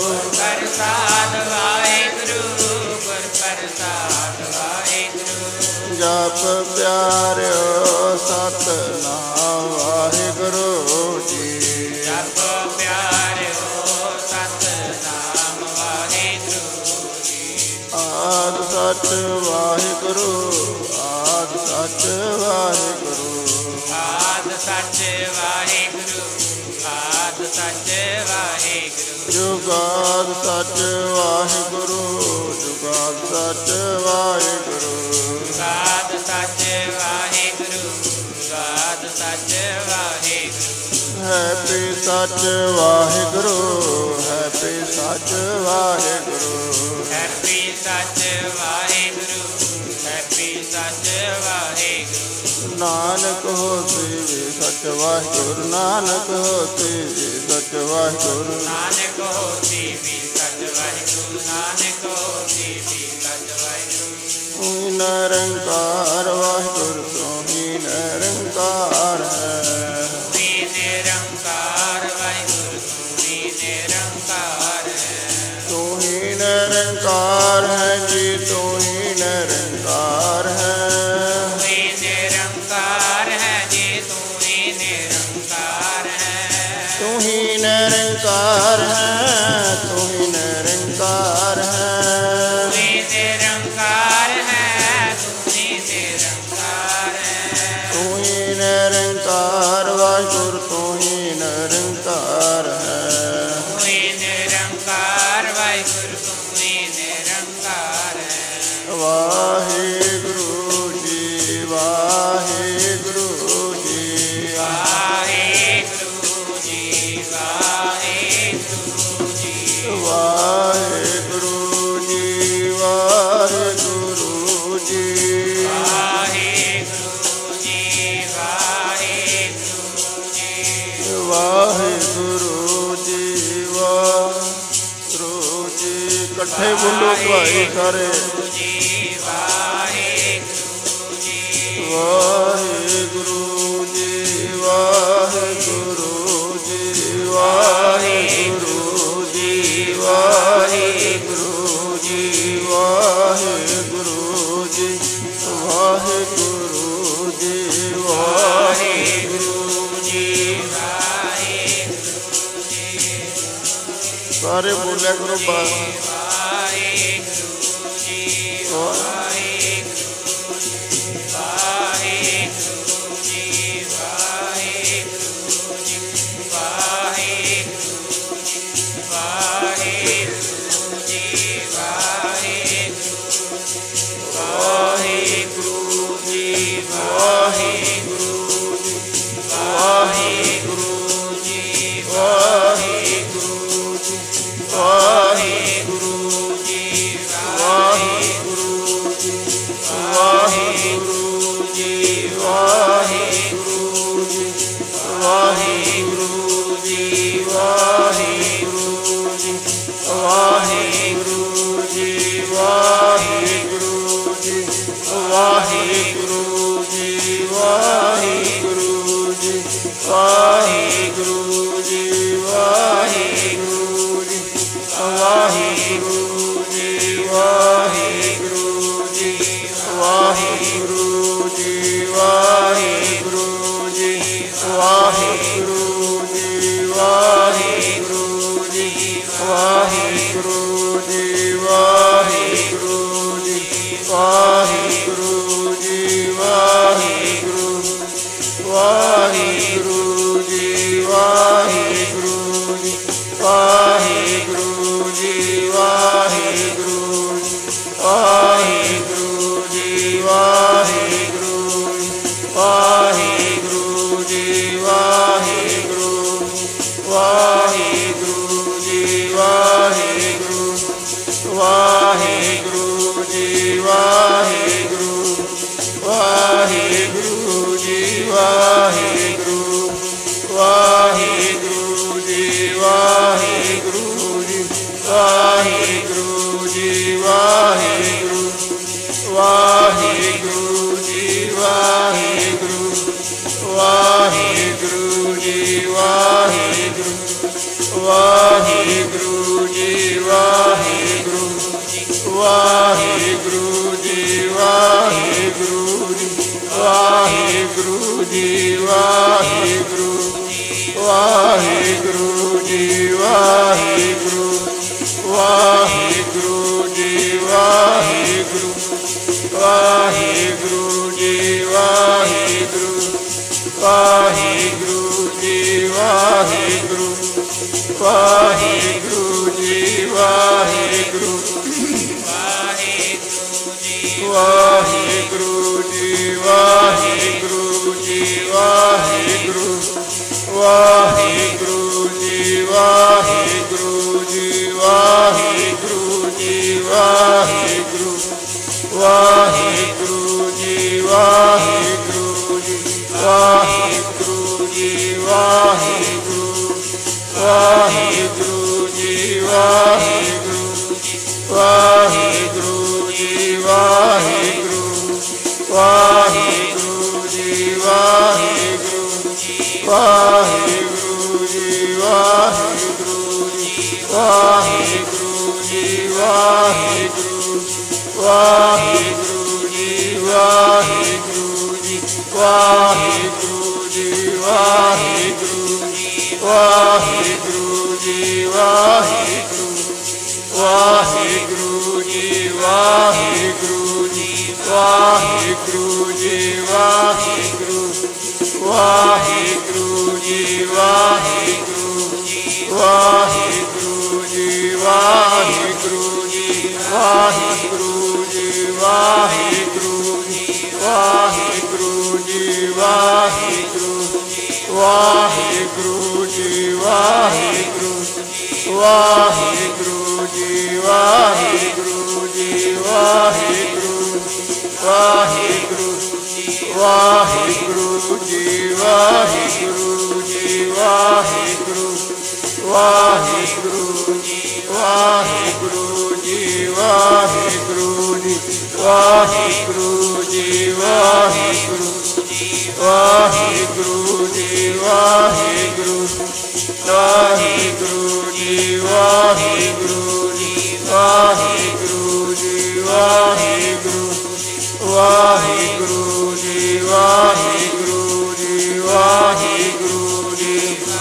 ਪ੍ਰਸਾਦ ਵਾਹਿਗੁਰੂ ਗੁਰ ਪ੍ਰਸਾਦ ਵਾਹਿਗੁਰੂ ਜਪ ਪਿਆਰਿਓ ਸਤਿਨਾਮ ਵਾਹਿਗੁਰੂ ਜੀ ਜਪ ਪਿਆਰਿਓ ਸਤਿਨਾਮ ਵਾਹਿਗੁਰੂ ਜੀ ਆਦਿ ਸਚ ਵਾਹਿਗੁਰੂ ਆਦਿ ਸਚ ਵਾਹਿਗੁਰੂ ਆਦਿ ਸੱਚ ਵਾਹਿਗੁਰੂ ਆਦਿ ਸੱਚ ਵਾਹਿਗੁਰੂ ਜੁਗਾਦ ਸਚ ਵਾਹਿਗੁਰੂ ਜੁਗਾਦ ਸਚ ਵਾਹਿਗੁਰੂ ਜੁਗਾਦ ਸੱਚ ਵਾਹਿਗੁਰੂ ਜੁਗਾਦ ਸੱਚ ਵਾਹਿਗੁਰੂ ਹੈ ਪੀ ਸਚ ਵਾਹਿਗੁਰੂ ਹੈ ਪੀ ਸਚ ਵਾਹਿਗੁਰੂ ਹੈ ਪੀ ਸੱਚ ਵਾਹਿਗੁਰੂ ਹੈ ਪੀ ਸੱਚ ਵਾਹਿਗੁਰੂ ਨਾਨਕ ਹੋਸੀ ਸਚ ਵਾਹਿਗੁਰੂ ਨਾਨਕ ਹੋਸੀ ਸਚ ਵਾਹਿਗੁਰੂ ਨਾਨਕ ਹੋਸੀ ਵੀ ਸਚ ਵਾਹਿਗੁਰੂ ਨਾਨਕ ਹੋਸੀ ਵੀ ਸਚ ਵਾਹਿਗੁਰੂ ਨਿਰੰਕਾਰ ਵਾਹਿਗੁਰੂ ਸੋਹੀ ਨਿਰੰਕਾਰ ਹੈ ਤੂੰ ਨਿਰੰਕਾਰ ਵਾਹਿਗੁਰੂ ਤੂੰ ਨਿਰੰਕਾਰ ਹੈ ਤੂੰ ਹੀ ਨਿਰੰਕਾਰ ਹੈ ਜੀ ਤੂੰ ਹੀ ਨਿਰੰਕਾਰ ਹੈ ਤੂੰ ਹੀ ਨਿਰੰਕਾਰ ਹੈ ਤੂੰ ਹੀ ਨਿਰੰਕਾਰ ਹੈ ਤੂੰ ਹੀ ਓੰਕਾਰ ਵਾਹਿਗੁਰੂ ਤੂੰ ਨਿਰੰਕਾਰ ਹੈ। ਵਾਹਿਗੁਰੂ ਜੀ ਵਾਹਿਗੁਰੂ ਜੀ ਵਾਹਿਗੁਰੂ ਜੀ ਵਾਹਿਗੁਰੂ ਜੀ ਵਾਹਿਗੁਰੂ ਜੀ ਵਾਹਿਗੁਰੂ ਜੀ ਵਾਹਿਗੁਰੂ ਜੀ ਵਾਹਿਗੁਰੂ ਜੀ ਵਾਹਿਗੁਰੂ ਜੀ ਵਾਹਿਗੁਰੂ ਜੀ। ਇਕੱਠੇ ਬੋਲੋ ਭਾਈ ਸਾਰੇ। ਵਾਹਿਗੁਰੂ ਜੀ ਵਾਹਿਗੁਰੂ ਜੀ ਵਾਹਿਗੁਰੂ ਜੀ ਵਾਹਿਗੁਰੂ ਜੀ ਵਾਹਿਗੁਰੂ ਜੀ ਵਾਹਿਗੁਰੂ ਜੀ ਵਾਹਿਗੁਰੂ ਜੀ। ਸਾਰੇ ਬੋਲਿਆ ਕਰੋ ਵਾਹਿਗੁਰੂ ਜੀ ਵਾਹਿਗੁਰੂ ਜੀ ਵਾਹਿਗੁਰੂ ਜੀ ਵਾਹਿਗੁਰੂ ਜੀ ਵਾਹਿਗੁਰੂ ਵਾਹਿਗੁਰੂ ਜੀ ਵਾਹਿਗੁਰੂ ਵਾਹਿਗੁਰੂ ਜੀ ਵਾਹਿਗੁਰੂ ਜੀ ਵਾਹਿਗੁਰੂ ਵਾਹਿਗੁਰੂ ਵਾਹਿਗੁਰੂ ਜੀ ਵਾਹਿਗੁਰੂ ਜੀ ਵਾਹਿਗੁਰੂ ਵਾਹਿਗੁਰੂ ਵਾਹਿਗੁਰੂ ਜੀ ਵਾਹਿਗੁਰੂ ਜੀ ਵਾਹਿਗੁਰੂ ਜੀ ਵਾਹਿਗੁਰੂ ਵਾਹਿਗੁਰੂ ਜੀ ਵਾਹਿਗੁਰੂ ਵਾਹਿਗੁਰੂ ਜੀ ਵਾਹਿਗੁਰੂ ਜੀ ਵਾਹਿਗੁਰੂ ਜੀ ਵਾਹਿਗੁਰੂ ਵਾਹਿਗੁਰੂ ਜੀ ਵਾਹਿਗੁਰੂ ਜੀ ਵਾਹਿਗੁਰੂ ਜੀ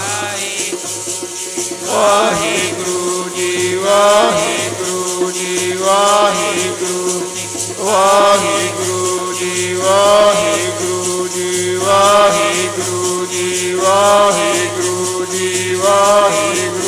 ਵਾਹਿਗੁਰੂ ਜੀ ਵਾਹਿਗੁਰੂ ਜੀ ਵਾਹਿਗੁਰੂ ਵਾਹਿਗੁਰੂ ਜੀ ਵਾਹਿਗੁਰੂ ਜੀ ਵਾਹਿਗੁਰੂ ਜੀ ਵਾਹਿਗੁਰੂ ਜੀ ਵਾਹਿਗੁਰੂ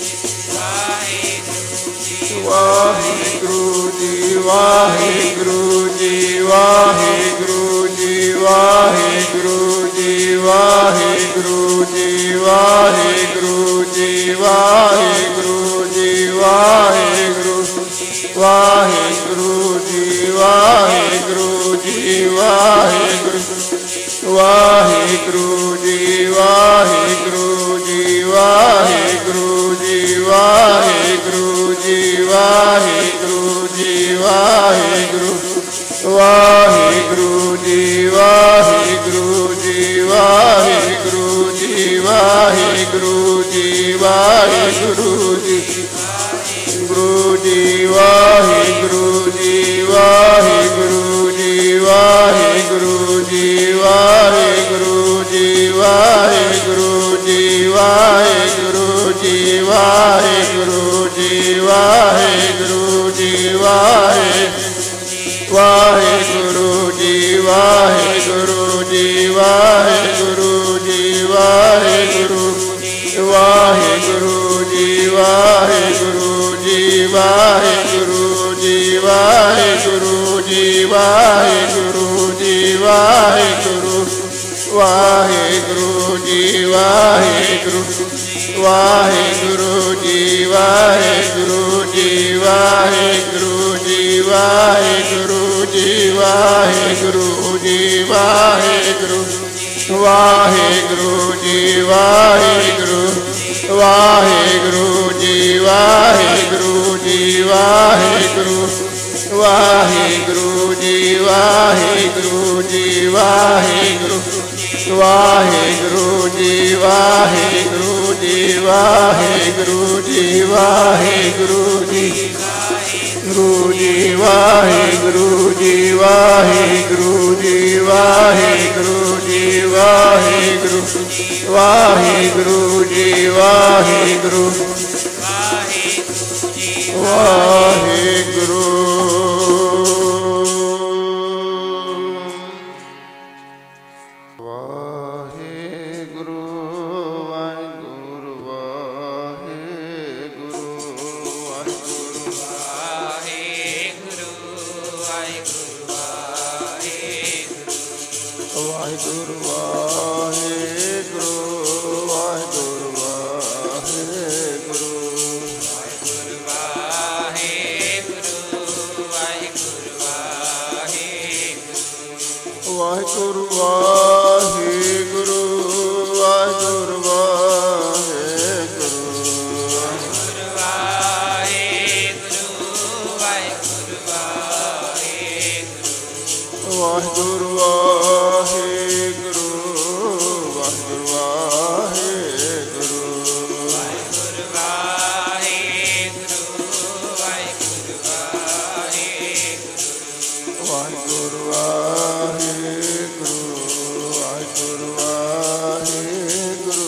ਵਾਹਿਗੁਰੂ ਜੀ ਵਾਹਿਗੁਰੂ ਜੀ ਵਾਹਿਗੁਰੂ ਜੀ ਵਾਹਿਗੁਰੂ ਜੀ ਵਾਹਿਗੁਰੂ ਜੀ ਵਾਹਿਗੁਰੂ ਜੀ ਵਾਹਿਗੁਰੂ ਜੀ ਵਾਹਿਗੁਰੂ ਵਾਹਿਗੁਰੂ ਜੀ ਵਾਹਿਗੁਰੂ ਜੀ ਵਾਹਿਗੁਰੂ ਵਾਹਿਗੁਰੂ ਜੀ ਵਾਹਿਗੁਰੂ ਜੀ ਵਾਹਿਗੁਰੂ ਜੀ ਵਾਹਿਗੁਰੂ ਜੀ ਵਾਹਿਗੁਰੂ ਜੀ ਵਾਹਿਗੁਰੂ ਵਾਹਿਗੁਰੂ ਜੀ ਵਾਹਿਗੁਰੂ ਜੀ ਵਾਹਿਗੁਰੂ ਜੀ ਵਾਹਿਗੁਰੂ ਜੀ ਵਾਹਿਗੁਰੂ ਜੀ ਗੁਰੂ ਜੀ ਵਾਹਿਗੁਰੂ ਜੀ ਵਾਹਿਗੁਰੂ ਜੀ ਵਾਹਿਗੁਰੂ ਜੀ ਵਾਹਿਗੁਰੂ ਜੀ ਵਾਹਿਗੁਰੂ ਜੀ ਵਾਹਿਗੁਰੂ ਜੀ ਵਾਹਿਗੁਰੂ ਜੀ ਵਾਹਿਗੁਰੂ ਜੀ ਵਾਹਿਗੁਰੂ ਜੀ ਵਾਹਿਗੁਰੂ ਜੀ ਵਾਹਿਗੁਰੂ ਜੀ ਵਾਹਿਗੁਰੂ ਵਾਹਿਗੁਰੂ ਜੀ ਵਾਹਿਗੁਰੂ ਜੀ ਵਾਹਿਗੁਰੂ ਜੀ ਵਾਹਿਗੁਰੂ ਜੀ ਵਾਹਿਗੁਰੂ ਜੀ ਵਾਹਿਗੁਰੂ ਵਾਹਿਗੁਰੂ ਜੀ ਵਾਹਿਗੁਰੂ ਵਾਹਿਗੁਰੂ ਜੀ ਵਾਹਿਗੁਰੂ ਜੀ ਵਾਹਿਗੁਰੂ ਜੀ ਵਾਹਿਗੁਰੂ ਜੀ ਵਾਹਿਗੁਰੂ ਜੀ ਵਾਹਿਗੁਰੂ ਵਾਹਿਗੁਰੂ ਜੀ ਵਾਹਿਗੁਰੂ ਵਾਹਿਗੁਰੂ ਜੀ ਵਾਹਿਗੁਰੂ ਜੀ ਵਾਹਿਗੁਰੂ ਵਾਹਿਗੁਰੂ ਜੀ ਵਾਹਿਗੁਰੂ ਜੀ ਵਾਹਿਗੁਰੂ ਵਾਹਿਗੁਰੂ ਜੀ ਵਾਹਿਗੁਰੂ ਜੀ ਵਾਹਿਗੁਰੂ ਜੀ ਵਾਹਿਗੁਰੂ ਜੀ ਗੁਰੂ ਜੀ ਵਾਹਿਗੁਰੂ ਜੀ ਵਾਹਿਗੁਰੂ ਜੀ ਵਾਹਿਗੁਰੂ ਜੀ ਵਾਹਿਗੁਰੂ ਵਾਹਿਗੁਰੂ ਜੀ ਵਾਹਿਗੁਰੂ ਵਾਹਿਗੁਰੂ ਵਾਹਿਗੁਰੂ ਵਾਹਿਗੁਰੂ ਵਾਹਿਗੁਰੂ ਵਾਹਿਗੁਰੂ ਵਾਹਿਗੁਰੂ ਵਾਹਿਗੁਰੂ ਵਾਹਿਗੁਰੂ ਵਾਹਿਗੁਰੂ ਵਾਹਿਗੁਰੂ ਵਾਹਿਗੁਰੂ ਵਾਹਿਗੁਰੂ ਵਾਹਿਗੁਰੂ ਵਾਹਿਗੁਰੂ ਵਾਹਿਗੁਰੂ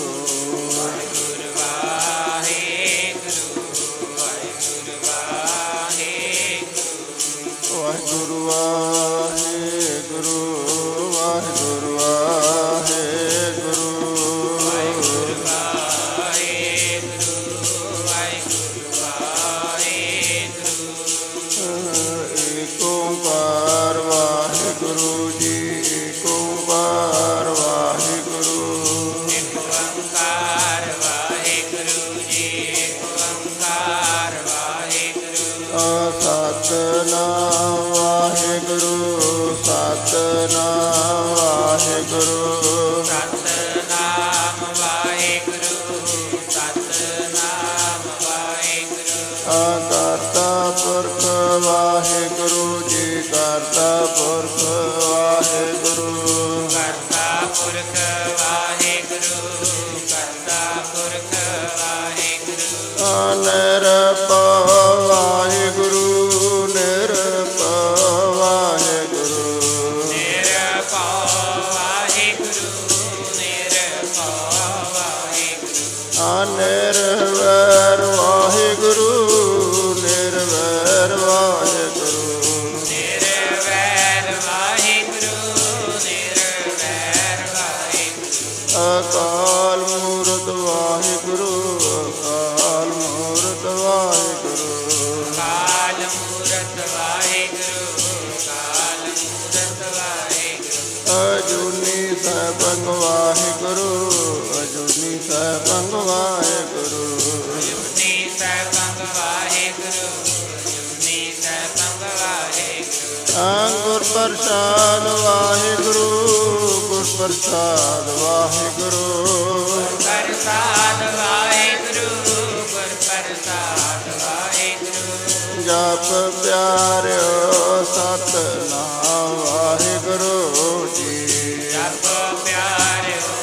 ਵਾਹਿਗੁਰੂ ਵਾਹਿਗੁਰੂ ਸਤਨਾਮ ਵਾਹਿਗੁਰੂ ਸਤਨਾਮ ਵਾਹਿਗੁਰੂ ਸਤਨਾਮ ਵਾਹਿਗੁਰੂ ਸਤਨਾਮ ਵਾਹਿਗੁਰੂ ਕਰਤਾ ਪੁਰਖ ਵਾਹਿਗੁਰੂ ਜੀ ਕਰਤਾ ਪੁਰਖ ਵਾਹਿਗੁਰੂ ਕਰਤਾ ਪੁਰਖ ਵਾਹਿਗੁਰੂ ਕਰਤਾ ਪੁਰਖ ਵਾਹਿਗੁਰੂ ਨਿਰਭਉ ਵਾਹਿਗੁਰੂ ਨਿਰਭਉ ਵਾਹਿਗੁਰੂ ਨਿਰਭਉ ਵਾਹਿਗੁਰੂ ਨਿਰਭਉ ਵਾਹਿਗੁਰੂ ਨਿਰਵੈਰ ਵਾਹਿਗੁਰੂ ਨਿਰਵੈਰ ਵਾਹਿਗੁਰੂ ਨਿਰਵੈਰ ਵਾਹਿਗੁਰੂ ਨਿਰਵੈਰ ਵਾਹਿਗੁਰੂ ਅਕਾਲ ਮੂਰਤ ਵਾਹਿਗੁਰੂ ਅਕਾਲ ਮੂਰਤ ਵਾਹਿਗੁਰੂ ਕਾਲ ਮੂਰਤ ਵਾਹਿਗੁਰੂ ਕਾਲ ਮੂਰਤ ਵਾਹਿਗੁਰੂ ਅਜੂਨੀ ਸੈਭੰ ਵਾਹਿਗੁਰੂ ਅਜੂਨੀ ਸੈਭੰ ਵਾਹਿਗੁਰੂ ਜੁਨੀ ਸੈਭੰ ਵਾਹਿਗੁਰੂ ਜੁਨੀ ਸੈਭੰ ਵਾਹਿਗੁਰੂ ਗੁਰ ਪ੍ਰਸਾਦ ਵਾਹਿਗੁਰੂ ਗੁਰ ਪ੍ਰਸਾਦ ਵਾਹਿਗੁਰੂ ਪ੍ਰਸਾਦ ਵਾਹਿਗੁਰੂ ਗੁਰ ਪ੍ਰਸਾਦ ਵਾਹਿਗੁਰੂ ਜਪ ਪਿਆਰਿਓ ਸਤਨਾਮ ਵਾਹਿਗੁਰੂ ਜੀ ਜਪ ਪਿਆਰਿਓ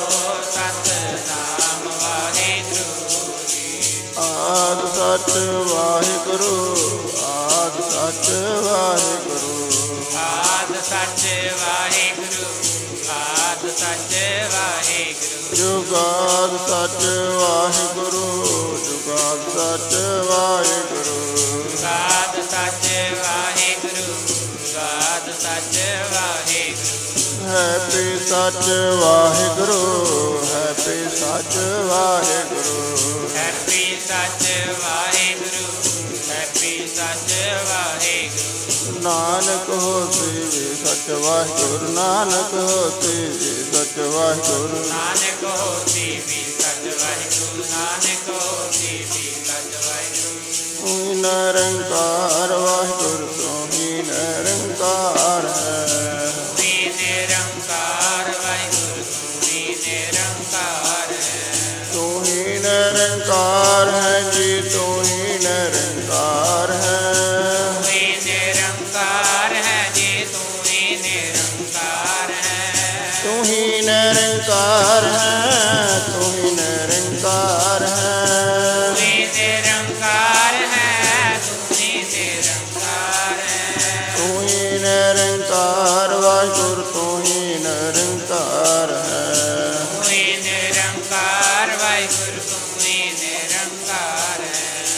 ਸਤਨਾਮ ਵਾਹਿਗੁਰੂ ਜੀ ਆਦਿ ਸੱਚ ਵਾਹਿਗੁਰੂ ਆਦਿ ਸੱਚ ਵਾਹਿਗੁਰੂ ਆਦਿ ਸੱਚ ਵਾਹਿਗੁਰੂ ਆਦਿ ਸੱਚ ਵਾਹਿਗੁਰੂ ਜੁਗਾਦ ਸੱਚ ਵਾਹਿਗੁਰੂ ਜੁਗਾਦ ਸੱਚ ਵਾਹਿਗੁਰੂ ਗਾਦ ਸੱਚ ਵਾਹਿਗੁਰੂ ਗਾਦ ਸੱਚ ਵਾਹਿਗੁਰੂ ਹੈਪੀ ਸੱਚ ਵਾਹਿਗੁਰੂ ਹੈਪੀ ਸੱਚ ਵਾਹਿਗੁਰੂ ਹੈਪੀ ਸੱਚ ਵਾਹਿਗੁਰੂ ਹੈਪੀ ਸੱਚ ਵਾਹਿਗੁਰੂ ਨਾਨਕ ਹੋਸੀ ਵੀ ਸੱਚ ਵਾਹਿਗੁਰੂ ਨਾਨਕ ਹੋਸੀ ਵੀ ਸੱਚ ਵਾਹਿਗੁਰੂ ਨਾਨਕ ਹੋਸੀ ਵੀ ਸੱਚ ਵਾਹਿਗੁਰੂ ਨਾਨਕ ਹੋਸੀ ਵੀ ਸੱਚ ਵਾਹਿਗੁਰੂ ਤੂੰ ਨਿਰੰਕਾਰ ਵਾਹਿਗੁਰੂ ਤੂੰ ਹੀ ਨਿਰੰਕਾਰ ਹੈ ਵੀ ਨਿਰੰਕਾਰ ਵਾਹਿਗੁਰੂ ਵੀ ਨਿਰੰਕਾਰ ਹੈ ਤੂੰ ਹੀ ਨਿਰੰਕਾਰ ਹੈ ਜੀ ਤੂੰ ਹੀ ਨਿਰੰਕਾਰ ਹੈ ਵੀ ਨਿਰੰਕਾਰ ਹੈ ਜੀ ਤੂੰ ਹੀ ਨਿਰੰਕਾਰ ਹੈ ਤੂੰ ਹੀ ਨਿਰੰਕਾਰ ਹੈ ਤੂੰ ਹੀ ਨਿਰੰਕਾਰ ਹੈ ਵੀ ਨਿਰੰਕਾਰ ਹੈ ਤੂੰ ਹੀ ਨਿਰੰਕਾਰ ਹੈ ਤੂੰ ਹੀ ਨਿਰੰਕਾਰ ਵਾਹਿਗੁਰੂ ਤੂੰ ਹੀ ਨਿਰੰਕਾਰ ਹੈ ਤੂੰ ਹੀ ਨਿਰੰਕਾਰ ਵਾਹਿਗੁਰੂ ਤੂੰ ਹੀ ਨਿਰੰਕਾਰ ਹੈ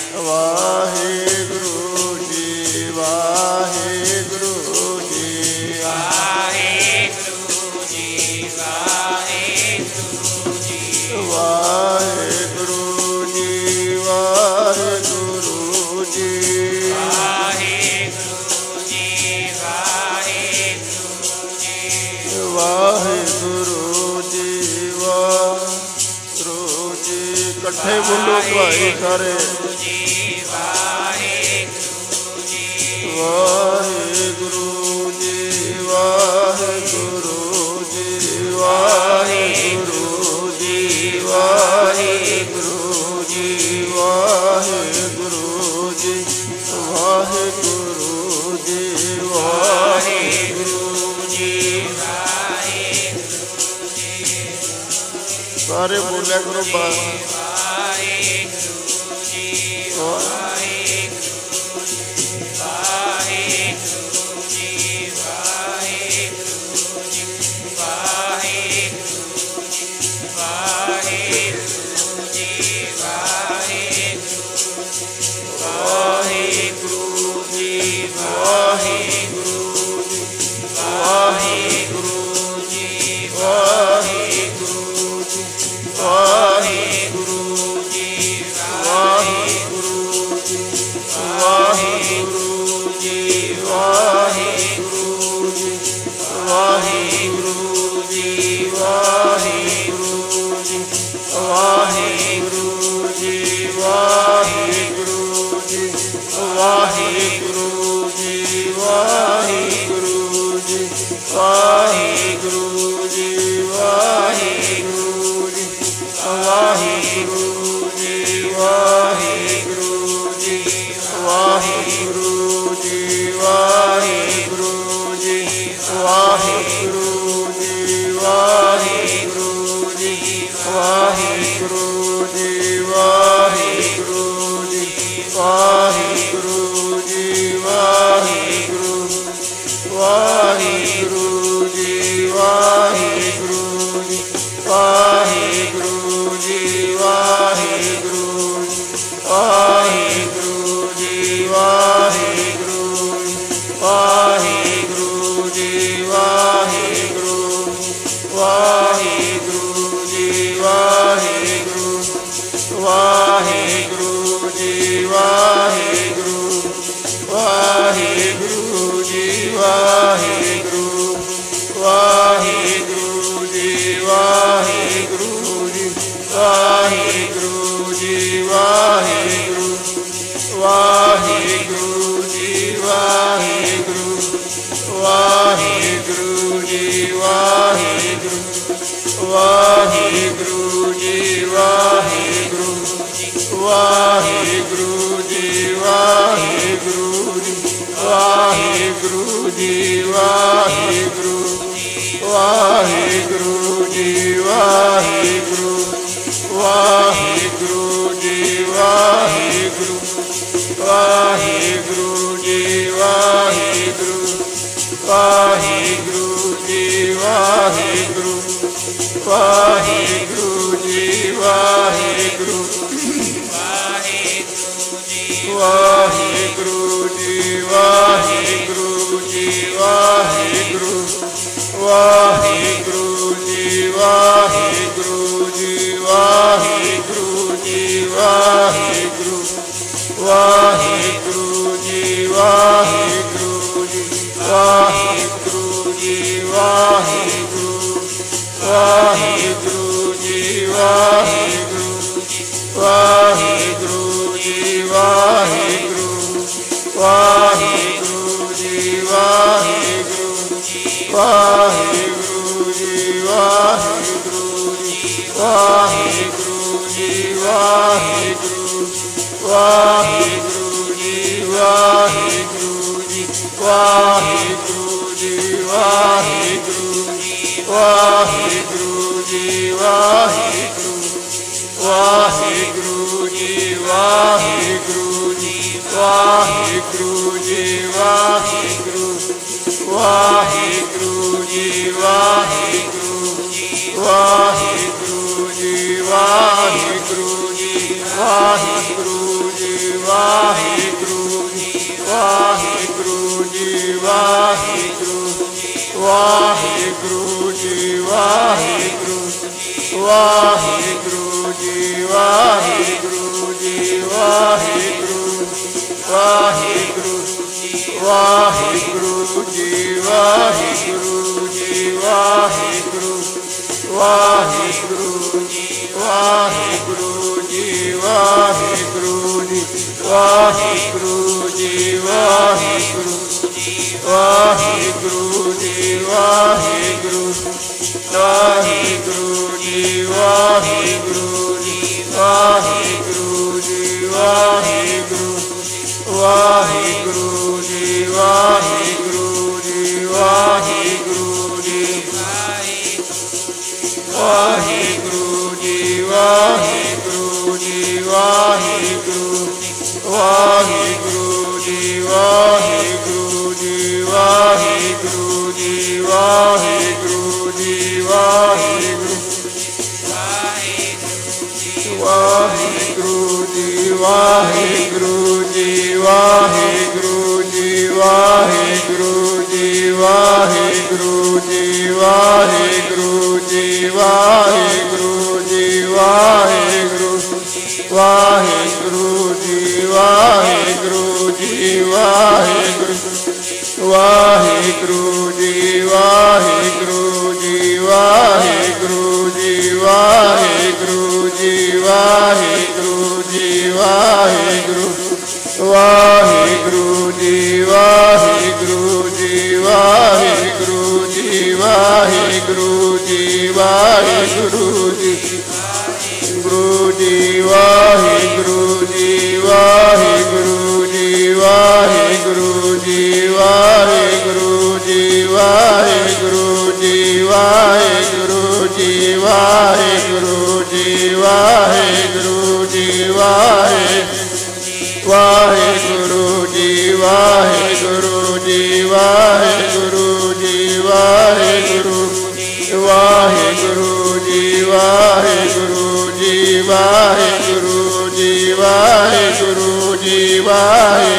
ਵਾਹਿਗੁਰੂ ਜੀ ਵਾਹਿਗੁਰੂ ਜੀ ਵਾਹਿਗੁਰੂ ਜੀ ਵਾਹਿਗੁਰੂ ਜੀ ਵਾਹਿਗੁਰੂ ਜੀ ਵਾਹਿਗੁਰੂ ਜੀ ਵਾਹਿਗੁਰੂ ਜੀ ਵਾਹਿਗੁਰੂ ਜੀ ਵਾਹਿਗੁਰੂ ਜੀ ਵਾਹਿਗੁਰੂ ਜੀ ਇਕੱਠੇ ਬੋਲੋ ਭਾਈ ਸਾਰੇ ਜੀ ਵਾਹਿਗੁਰੂ ਜੀ ਵਾਹਿਗੁਰੂ ਜੀ ਵਾਹਿਗੁਰੂ ਜੀ ਵਾਹਿਗੁਰੂ ਜੀ ਵਾਹਿਗੁਰੂ ਜੀ ਵਾਹਿਗੁਰੂ ਜੀ ਵਾਹਿਗੁਰੂ ਜੀ ਵਾਹਿਗੁਰੂ ਜੀ ਵਾਹਿਗੁਰੂ ਸਾਰੇ ਬੋਲਿਆ ਕਰੋ ਵਾਹਿਗੁਰੂ ਜੀ ਵਾਹਿਗੁਰੂ ਵਾਹਿਗੁਰੂ ਜੀ ਵਾਹਿਗੁਰੂ ਜੀ ਵਾਹਿਗੁਰੂ ਜੀ ਵਾਹਿਗੁਰੂ ਜੀ ਵਾਹਿਗੁਰੂ ਜੀ ਵਾਹਿਗੁਰੂ ਵਾਹਿਗੁਰੂ ਜੀ ਵਾਹਿਗੁਰੂ ਜੀ ਵਾਹਿਗੁਰੂ ਜੀ ਵਾਹਿਗੁਰੂ ਜੀ ਵਾਹਿਗੁਰੂ ਜੀ ਵਾਹਿਗੁਰੂ ਜੀ ਵਾਹਿਗੁਰੂ ਜੀ ਵਾਹਿਗੁਰੂ ਜੀ ਵਾਹਿਗੁਰੂ ਜੀ ਵਾਹਿਗੁਰੂ ਜੀ ਵਾਹਿਗੁਰੂ ਜੀ ਵਾਹਿਗੁਰੂ ਜੀ ਵਾਹਿਗੁਰੂ ਜੀ ਵਾਹਿਗੁਰੂ ਜੀ ਵਾਹਿਗੁਰੂ ਜੀ ਵਾਹਿਗੁਰੂ ਜੀ ਵਾਹਿਗੁਰੂ ਜੀ ਵਾਹਿਗੁਰੂ ਜੀ ਵਾਹਿਗੁਰੂ ਵਾਹਿਗੁਰੂ ਜੀ ਵਾਹਿਗੁਰੂ ਜੀ ਵਾਹਿਗੁਰੂ ਜੀ ਵਾਹਿਗੁਰੂ ਵਾਹਿਗੁਰੂ ਜੀ ਵਾਹਿਗੁਰੂ ਵਾਹਿਗੁਰੂ ਜੀ ਵਾਹਿਗੁਰੂ ਵਾਹਿਗੁਰੂ ਜੀ ਵਾਹਿਗੁਰੂ ਵਾਹਿਗੁਰੂ ਜੀ ਵਾਹਿਗੁਰੂ ਵਾਹਿਗੁਰੂ ਜੀ ਵਾਹਿਗੁਰੂ ਵਾਹਿਗੁਰੂ ਜੀ ਵਾਹਿਗੁਰੂ ਜੀ ਵਾਹਿਗੁਰੂ ਜੀ ਵਾਹਿਗੁਰੂ ਵਾਹਿਗੁਰੂ ਜੀ ਵਾਹਿਗੁਰੂ ਵਾਹਿਗੁਰੂ ਜੀ ਵਾਹਿਗੁਰੂ ਵਾਹਿਗੁਰੂ ਜੀ ਵਾਹਿਗੁਰੂ ਵਾਹਿਗੁਰੂ ਜੀ ਵਾਹਿਗੁਰੂ ਵਾਹਿਗੁਰੂ ਜੀ ਵਾਹਿਗੁਰੂ ਵਾਹਿਗੁਰੂ ਜੀ ਵਾਹਿਗੁਰੂ ਵਾਹਿਗੁਰੂ ਜੀ ਵਾਹਿਗੁਰੂ ਵਾਹਿਗੁਰੂ ਜੀ ਵਾਹਿਗੁਰੂ ਵਾਹਿਗੁਰੂ ਜੀ ਵਾਹਿਗੁਰੂ ਵਾਹਿਗੁਰੂ ਜੀ ਵਾਹਿਗੁਰੂ ਵਾਹਿਗੁਰੂ ਜੀ ਵਾਹਿਗੁਰੂ ਜੀ ਵਾਹਿਗੁਰੂ ਵਾਹਿਗੁਰੂ ਜੀ ਵਾਹਿਗੁਰੂ ਜੀ ਵਾਹਿਗੁਰੂ ਜੀ ਵਾਹਿਗੁਰੂ ਵਾਹਿਗੁਰੂ ਜੀ ਵਾਹਿਗੁਰੂ ਜੀ ਵਾਹਿਗੁਰੂ ਜੀ ਵਾਹਿਗੁਰੂ ਵਾਹਿਗੁਰੂ ਜੀ ਵਾਹਿਗੁਰੂ ਵਾਹਿਗੁਰੂ ਜੀ ਵਾਹਿਗੁਰੂ ਵਾਹਿਗੁਰੂ ਜੀ ਵਾਹਿਗੁਰੂ ਵਾਹਿਗੁਰੂ ਜੀ ਵਾਹਿਗੁਰੂ ਵਾਹਿਗੁਰੂ ਜੀ ਵਾਹਿਗੁਰੂ ਵਾਹਿਗੁਰੂ ਜੀ ਵਾਹਿਗੁਰੂ ਜੀ ਵਾਹਿਗੁਰੂ ਜੀ ਵਾਹਿਗੁਰੂ ਵਾਹਿਗੁਰੂ ਜੀ ਵਾਹਿਗੁਰੂ ਵਾਹਿਗੁਰੂ ਜੀ ਵਾਹਿਗੁਰੂ ਜੀ ਵਾਹਿਗੁਰੂ ਜੀ ਵਾਹਿਗੁਰੂ ਵਾਹਿਗੁਰੂ ਜੀ ਵਾਹਿਗੁਰੂ ਵਾਹਿਗੁਰੂ ਜੀ ਵਾਹਿਗੁਰੂ ਜੀ ਵਾਹਿਗੁਰੂ ਜੀ ਵਾਹਿਗੁਰੂ ਵਾਹਿਗੁਰੂ ਜੀ ਵਾਹਿਗੁਰੂ ਵਾਹਿਗੁਰੂ ਜੀ ਵਾਹਿਗੁਰੂ ਵਾਹਿਗੁਰੂ ਜੀ ਵਾਹਿਗੁਰੂ ਜੀ ਵਾਹਿਗੁਰੂ ਵਾਹਿਗੁਰੂ ਵਾਹਿਗੁਰੂ ਜੀ ਵਾਹਿਗੁਰੂ ਜੀ ਵਾਹਿਗੁਰੂ ਵਾਹਿਗੁਰੂ ਵਾਹਿਗੁਰੂ ਜੀ ਵਾਹਿਗੁਰੂ ਜੀ ਵਾਹਿਗੁਰੂ ਜੀ ਵਾਹਿਗੁਰੂ ਵਾਹਿਗੁਰੂ ਜੀ ਵਾਹਿਗੁਰੂ ਵਾਹਿਗੁਰੂ ਜੀ ਵਾਹਿਗੁਰੂ ਜੀ ਵਾਹਿਗੁਰੂ ਜੀ ਵਾਹਿਗੁਰੂ ਵਾਹਿਗੁਰੂ ਜੀ ਵਾਹਿਗੁਰੂ ਜੀ ਵਾਹਿਗੁਰੂ ਜੀ ਵਾਹਿਗੁਰੂ ਜੀ ਵਾਹਿਗੁਰੂ ਜੀ ਵਾਹਿਗੁਰੂ ਵਾਹਿਗੁਰੂ ਜੀ ਵਾਹਿਗੁਰੂ ਜੀ ਵਾਹਿਗੁਰੂ ਜੀ ਵਾਹਿਗੁਰੂ ਜੀ ਵਾਹਿਗੁਰੂ ਵਾਹਿਗੁਰੂ ਜੀ ਵਾਹਿਗੁਰੂ ਜੀ ਵਾਹਿਗੁਰੂ ਜੀ ਵਾਹਿਗੁਰੂ ਜੀ ਵਾਹਿਗੁਰੂ ਜੀ ਵਾਹਿਗੁਰੂ ਜੀ ਵਾਹਿਗੁਰੂ ਜੀ ਵਾਹਿਗੁਰੂ ਵਾਹਿਗੁਰੂ ਜੀ ਵਾਹਿਗੁਰੂ ਜੀ ਵਾਹਿਗੁਰੂ ਵਾਹਿਗੁਰੂ ਜੀ ਵਾਹਿਗੁਰੂ ਜੀ ਵਾਹਿਗੁਰੂ ਜੀ ਵਾਹਿਗੁਰੂ ਜੀ ਵਾਹਿਗੁਰੂ ਜੀ ਵਾਹਿਗੁਰੂ ਵਾਹਿਗੁਰੂ ਜੀ ਵਾਹਿਗੁਰੂ ਜੀ ਵਾਹਿਗੁਰੂ ਜੀ ਵਾਹਿਗੁਰੂ ਜੀ ਵਾਹਿਗੁਰੂ ਜੀ ਗੁਰੂ ਜੀ ਵਾਹਿਗੁਰੂ ਜੀ ਵਾਹਿਗੁਰੂ ਜੀ ਵਾਹਿਗੁਰੂ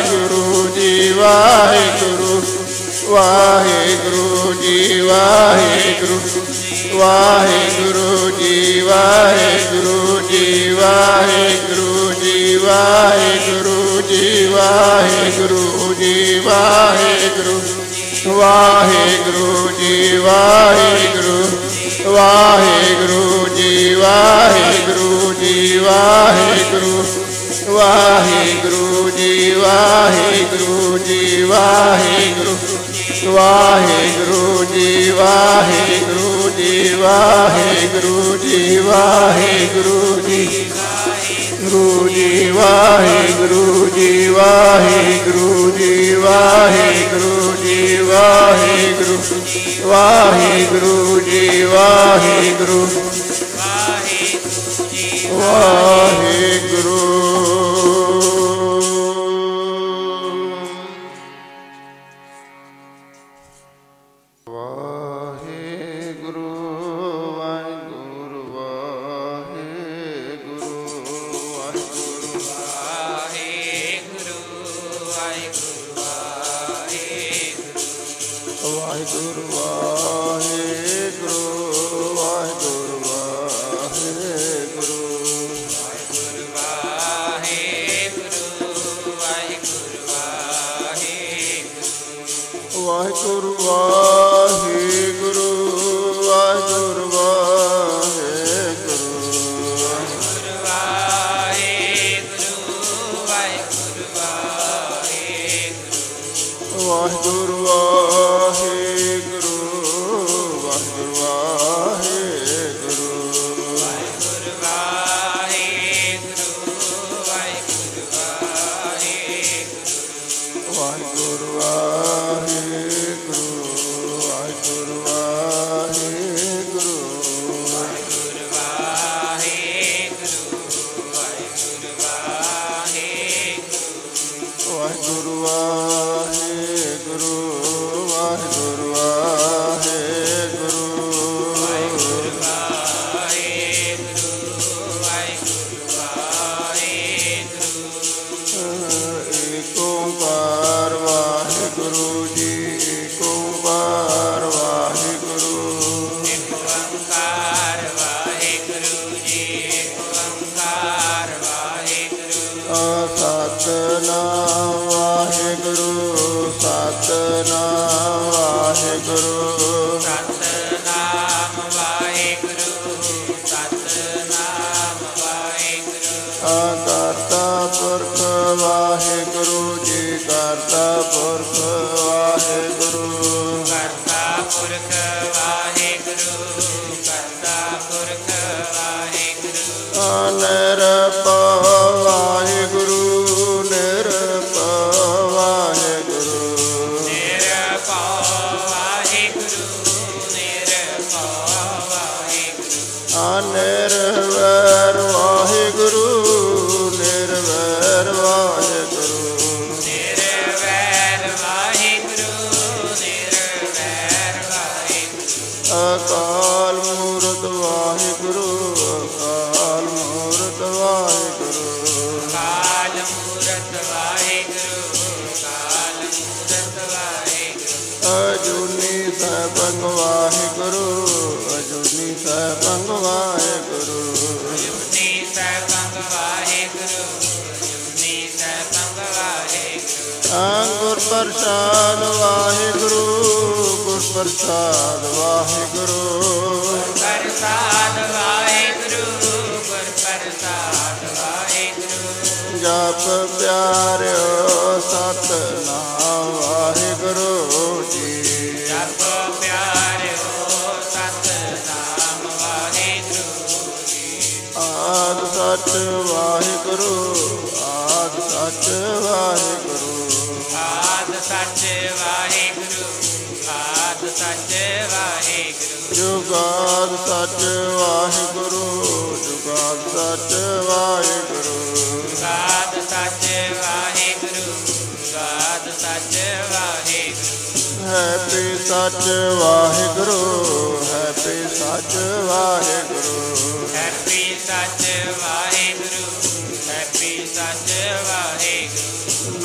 ਵਾਹਿਗੁਰੂ ਜੀ ਵਾਹਿਗੁਰੂ ਵਾਹਿਗੁਰੂ ਜੀ ਵਾਹਿਗੁਰੂ ਵਾਹਿਗੁਰੂ ਜੀ ਵਾਹਿਗੁਰੂ ਜੀ ਵਾਹਿਗੁਰੂ ਜੀ ਵਾਹਿਗੁਰੂ ਜੀ ਵਾਹਿਗੁਰੂ ਜੀ ਵਾਹਿਗੁਰੂ ਵਾਹਿਗੁਰੂ ਜੀ ਵਾਹਿਗੁਰੂ ਵਾਹਿਗੁਰੂ ਜੀ ਵਾਹਿਗੁਰੂ ਜੀ ਵਾਹਿਗੁਰੂ ਵਾਹਿਗੁਰੂ ਜੀ ਵਾਹਿਗੁਰੂ ਜੀ ਵਾਹਿਗੁਰੂ ਵਾਹਿਗੁਰੂ ਜੀ ਵਾਹਿਗੁਰੂ ਜੀ ਵਾਹਿਗੁਰੂ ਜੀ ਵਾਹਿਗੁਰੂ ਜੀ ਗੁਰੂ ਜੀ ਵਾਹਿਗੁਰੂ ਜੀ ਵਾਹਿਗੁਰੂ ਜੀ ਵਾਹਿਗੁਰੂ ਜੀ ਵਾਹਿਗੁਰੂ ਵਾਹਿਗੁਰੂ ਜੀ ਵਾਹਿਗੁਰੂ ਵਾਹਿਗੁਰੂ ਪ੍ਰਸਾਦ ਵਾਹਿਗੁਰੂ ਗੁਰ ਪ੍ਰਸਾਦ ਵਾਹਿਗੁਰੂ ਪ੍ਰਸਾਦ ਵਾਹਿਗੁਰੂ ਗੁਰ ਪ੍ਰਸਾਦ ਵਾਹਿਗੁਰੂ ਜਪ ਪਿਆਰਿਓ ਸਤਿਨਾਮ ਵਾਹਿਗੁਰੂ ਜੀ ਜਪ ਪਿਆਰਿਓ ਸਤਿਨਾਮ ਵਾਹਿਗੁਰੂ ਜੀ ਆਦਿ ਸਚ ਵਾਹਿਗੁਰੂ ਆਦਿ ਸਚ ਵਾਹਿਗੁਰੂ ਆਦਿ ਸੱਚ ਵਾਹਿਗੁਰੂ ਆਦਿ ਸੱਚ ਵਾਹਿਗੁਰੂ ਜੁਗਾਦ ਸਚ ਵਾਹਿਗੁਰੂ ਜੁਗਾਦ ਸਚ ਵਾਹਿਗੁਰੂ ਜੁਗਾਦ ਸੱਚ ਵਾਹਿਗੁਰੂ ਜੁਗਾਦ ਸੱਚ ਵਾਹਿਗੁਰੂ ਹੈਪੀ ਸਚ ਵਾਹਿਗੁਰੂ ਹੈਪੀ ਸਚ ਵਾਹਿਗੁਰੂ ਹੈਪੀ ਸੱਚ ਵਾਹਿਗੁਰੂ ਹੈਪੀ ਸੱਚ ਵਾਹਿਗੁਰੂ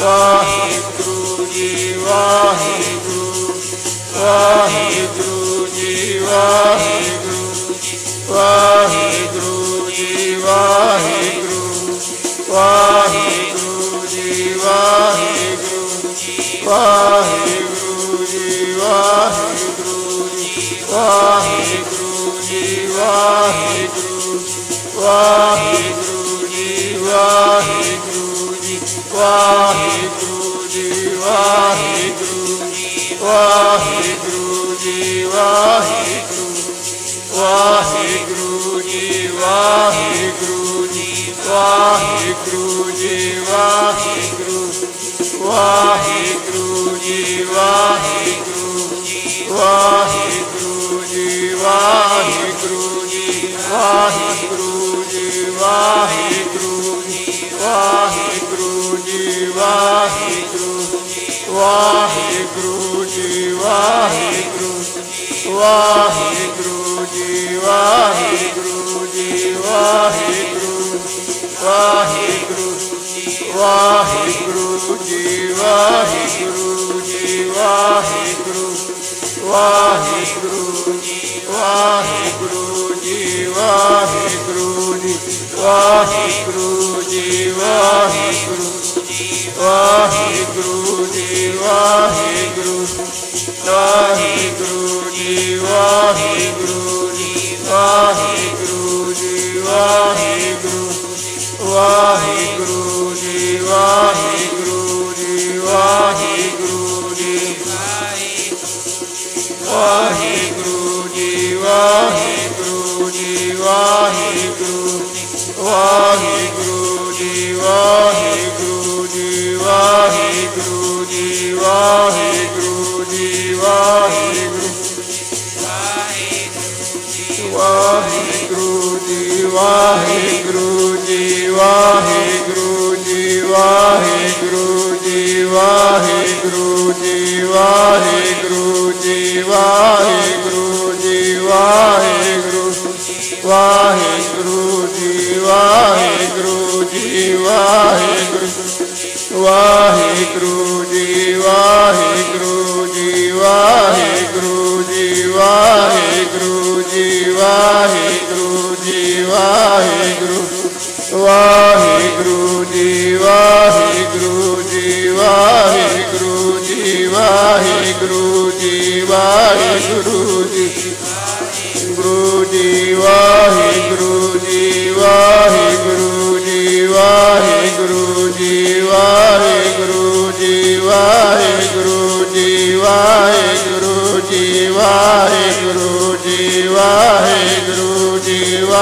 ਵਾਹਿਗੁਰੂ ਜੀ ਵਾਹਿਗੁਰੂ ਵਾਹਿਗੁਰੂ ਜੀ ਵਾਹਿਗੁਰੂ ਵਾਹਿਗੁਰੂ ਜੀ ਵਾਹਿਗੁਰੂ ਵਾਹਿਗੁਰੂ ਜੀ ਵਾਹਿਗੁਰੂ ਵਾਹਿਗੁਰੂ ਜੀ ਵਾਹਿਗੁਰੂ ਵਾਹਿਗੁਰੂ ਜੀ ਵਾਹਿਗੁਰੂ ਵਾਹਿਗੁਰੂ ਜੀ ਵਾਹਿਗੁਰੂ ਵਾਹਿਗੁਰੂ ਜੀ ਵਾਹਿਗੁਰੂ ਵਾਹਿਗੁਰੂ ਜੀ ਵਾਹਿਗੁਰੂ ਵਾਹਿਗੁਰੂ ਜੀ ਵਾਹਿਗੁਰੂ ਵਾਹਿਗੁਰੂ ਜੀ ਵਾਹਿਗੁਰੂ ਵਾਹਿਗੁਰੂ ਜੀ ਵਾਹਿਗੁਰੂ ਵਾਹਿਗੁਰੂ ਜੀ ਵਾਹਿਗੁਰੂ ਵਾਹਿਗੁਰੂ ਜੀ ਵਾਹਿਗੁਰੂ ਵਾਹਿਗੁਰੂ ਜੀ ਵਾਹਿਗੁਰੂ ਵਾਹਿਗੁਰੂ ਜੀ ਵਾਹਿਗੁਰੂ ਵਾਹਿਗੁਰੂ ਜੀ ਵਾਹਿਗੁਰੂ ਵਾਹਿਗੁਰੂ ਵਾਹਿਗੁਰੂ ਵਾਹਿਗੁਰੂ ਜੀ ਵਾਹਿਗੁਰੂ ਵਾਹਿਗੁਰੂ ਵਾਹਿਗੁਰੂ ਵਾਹਿਗੁਰੂ ਜੀ ਵਾਹਿਗੁਰੂ ਵਾਹਿਗੁਰੂ ਜੀ ਵਾਹਿਗੁਰੂ ਵਾਹਿਗੁਰੂ ਜੀ ਵਾਹਿਗੁਰੂ ਵਾਹਿਗੁਰੂ ਜੀ ਵਾਹਿਗੁਰੂ ਵਾਹਿਗੁਰੂ ਜੀ ਵਾਹਿਗੁਰੂ ਵਾਹਿਗੁਰੂ ਜੀ ਵਾਹਿਗੁਰੂ ਵਾਹਿਗੁਰੂ ਜੀ ਵਾਹਿਗੁਰੂ ਜੀ ਵਾਹਿਗੁਰੂ ਜੀ ਵਾਹਿਗੁਰੂ ਵਾਹਿਗੁਰੂ ਜੀ ਵਾਹਿਗੁਰੂ ਜੀ ਵਾਹਿਗੁਰੂ ਜੀ ਵਾਹਿਗੁਰੂ ਜੀ ਵਾਹਿਗੁਰੂ ਵਾਹਿਗੁਰੂ ਜੀ ਵਾਹਿਗੁਰੂ ਜੀ ਵਾਹਿਗੁਰੂ ਜੀ ਵਾਹਿਗੁਰੂ ਜੀ ਵਾਹਿਗੁਰੂ ਜੀ ਵਾਹਿਗੁਰੂ ਜੀ ਵਾਹਿਗੁਰੂ ਜੀ ਵਾਹਿਗੁਰੂ ਵਾਹਿਗੁਰੂ ਜੀ ਵਾਹਿਗੁਰੂ ਜੀ ਵਾਹਿਗੁਰੂ ਵਾਹਿਗੁਰੂ ਜੀ ਵਾਹਿਗੁਰੂ ਜੀ ਵਾਹਿਗੁਰੂ ਜੀ ਵਾਹਿਗੁਰੂ ਜੀ ਵਾਹਿਗੁਰੂ ਜੀ ਵਾਹਿਗੁਰੂ ਵਾਹਿਗੁਰੂ ਜੀ ਵਾਹਿਗੁਰੂ ਜੀ ਵਾਹਿਗੁਰੂ ਜੀ ਵਾਹਿਗੁਰੂ ਜੀ ਵਾਹਿਗੁਰੂ ਜੀ ਗੁਰੂ ਜੀ ਵਾਹਿਗੁਰੂ ਜੀ ਵਾਹਿਗੁਰੂ ਜੀ ਵਾਹਿਗੁਰੂ ਜੀ ਵਾਹਿਗੁਰੂ ਜੀ ਵਾਹਿਗੁਰੂ ਜੀ ਵਾਹਿਗੁਰੂ ਜੀ ਵਾਹਿਗੁਰੂ ਜੀ ਵਾਹਿਗੁਰੂ ਜੀ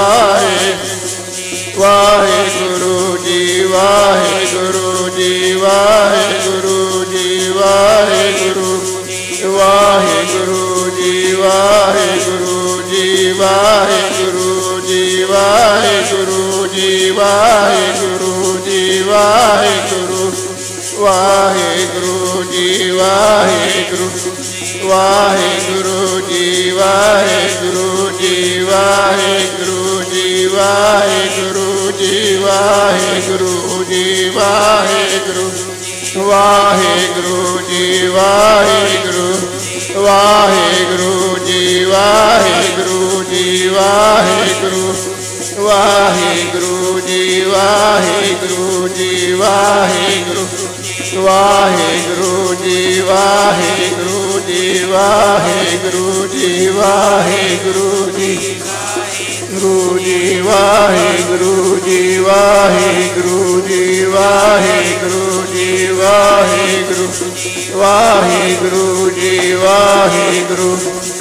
ਵਾਹਿਗੁਰੂ ਜੀ ਵਾਹਿਗੁਰੂ ਜੀ ਵਾਹਿਗੁਰੂ ਜੀ ਵਾਹਿਗੁਰੂ ਵਾਹਿਗੁਰੂ ਜੀ ਵਾਹਿਗੁਰੂ ਜੀ ਵਾਹਿਗੁਰੂ ਜੀ ਵਾਹਿਗੁਰੂ ਜੀ ਵਾਹਿਗੁਰੂ ਜੀ ਵਾਹਿਗੁਰੂ ਵਾਹਿਗੁਰੂ ਜੀ ਵਾਹਿਗੁਰੂ ਵਾਹਿਗੁਰੂ ਜੀ ਵਾਹਿਗੁਰੂ ਜੀ ਵਾਹਿਗੁਰੂ ਜੀ ਵਾਹਿਗੁਰੂ ਜੀ ਵਾਹਿਗੁਰੂ ਜੀ ਵਾਹਿਗੁਰੂ ਵਾਹਿਗੁਰੂ ਜੀ ਵਾਹਿਗੁਰੂ ਵਾਹਿਗੁਰੂ ਜੀ ਵਾਹਿਗੁਰੂ ਜੀ ਵਾਹਿਗੁਰੂ ਵਾਹਿਗੁਰੂ ਜੀ ਵਾਹਿਗੁਰੂ ਜੀ ਵਾਹਿਗੁਰੂ ਵਾਹਿਗੁਰੂ ਜੀ ਵਾਹਿਗੁਰੂ ਜੀ ਵਾਹਿਗੁਰੂ ਜੀ ਵਾਹਿਗੁਰੂ ਜੀ ਗੁਰੂ ਜੀ ਵਾਹਿਗੁਰੂ ਜੀ ਵਾਹਿਗੁਰੂ ਜੀ ਵਾਹਿਗੁਰੂ ਜੀ ਵਾਹਿਗੁਰੂ ਵਾਹਿਗੁਰੂ ਜੀ ਵਾਹਿਗੁਰੂ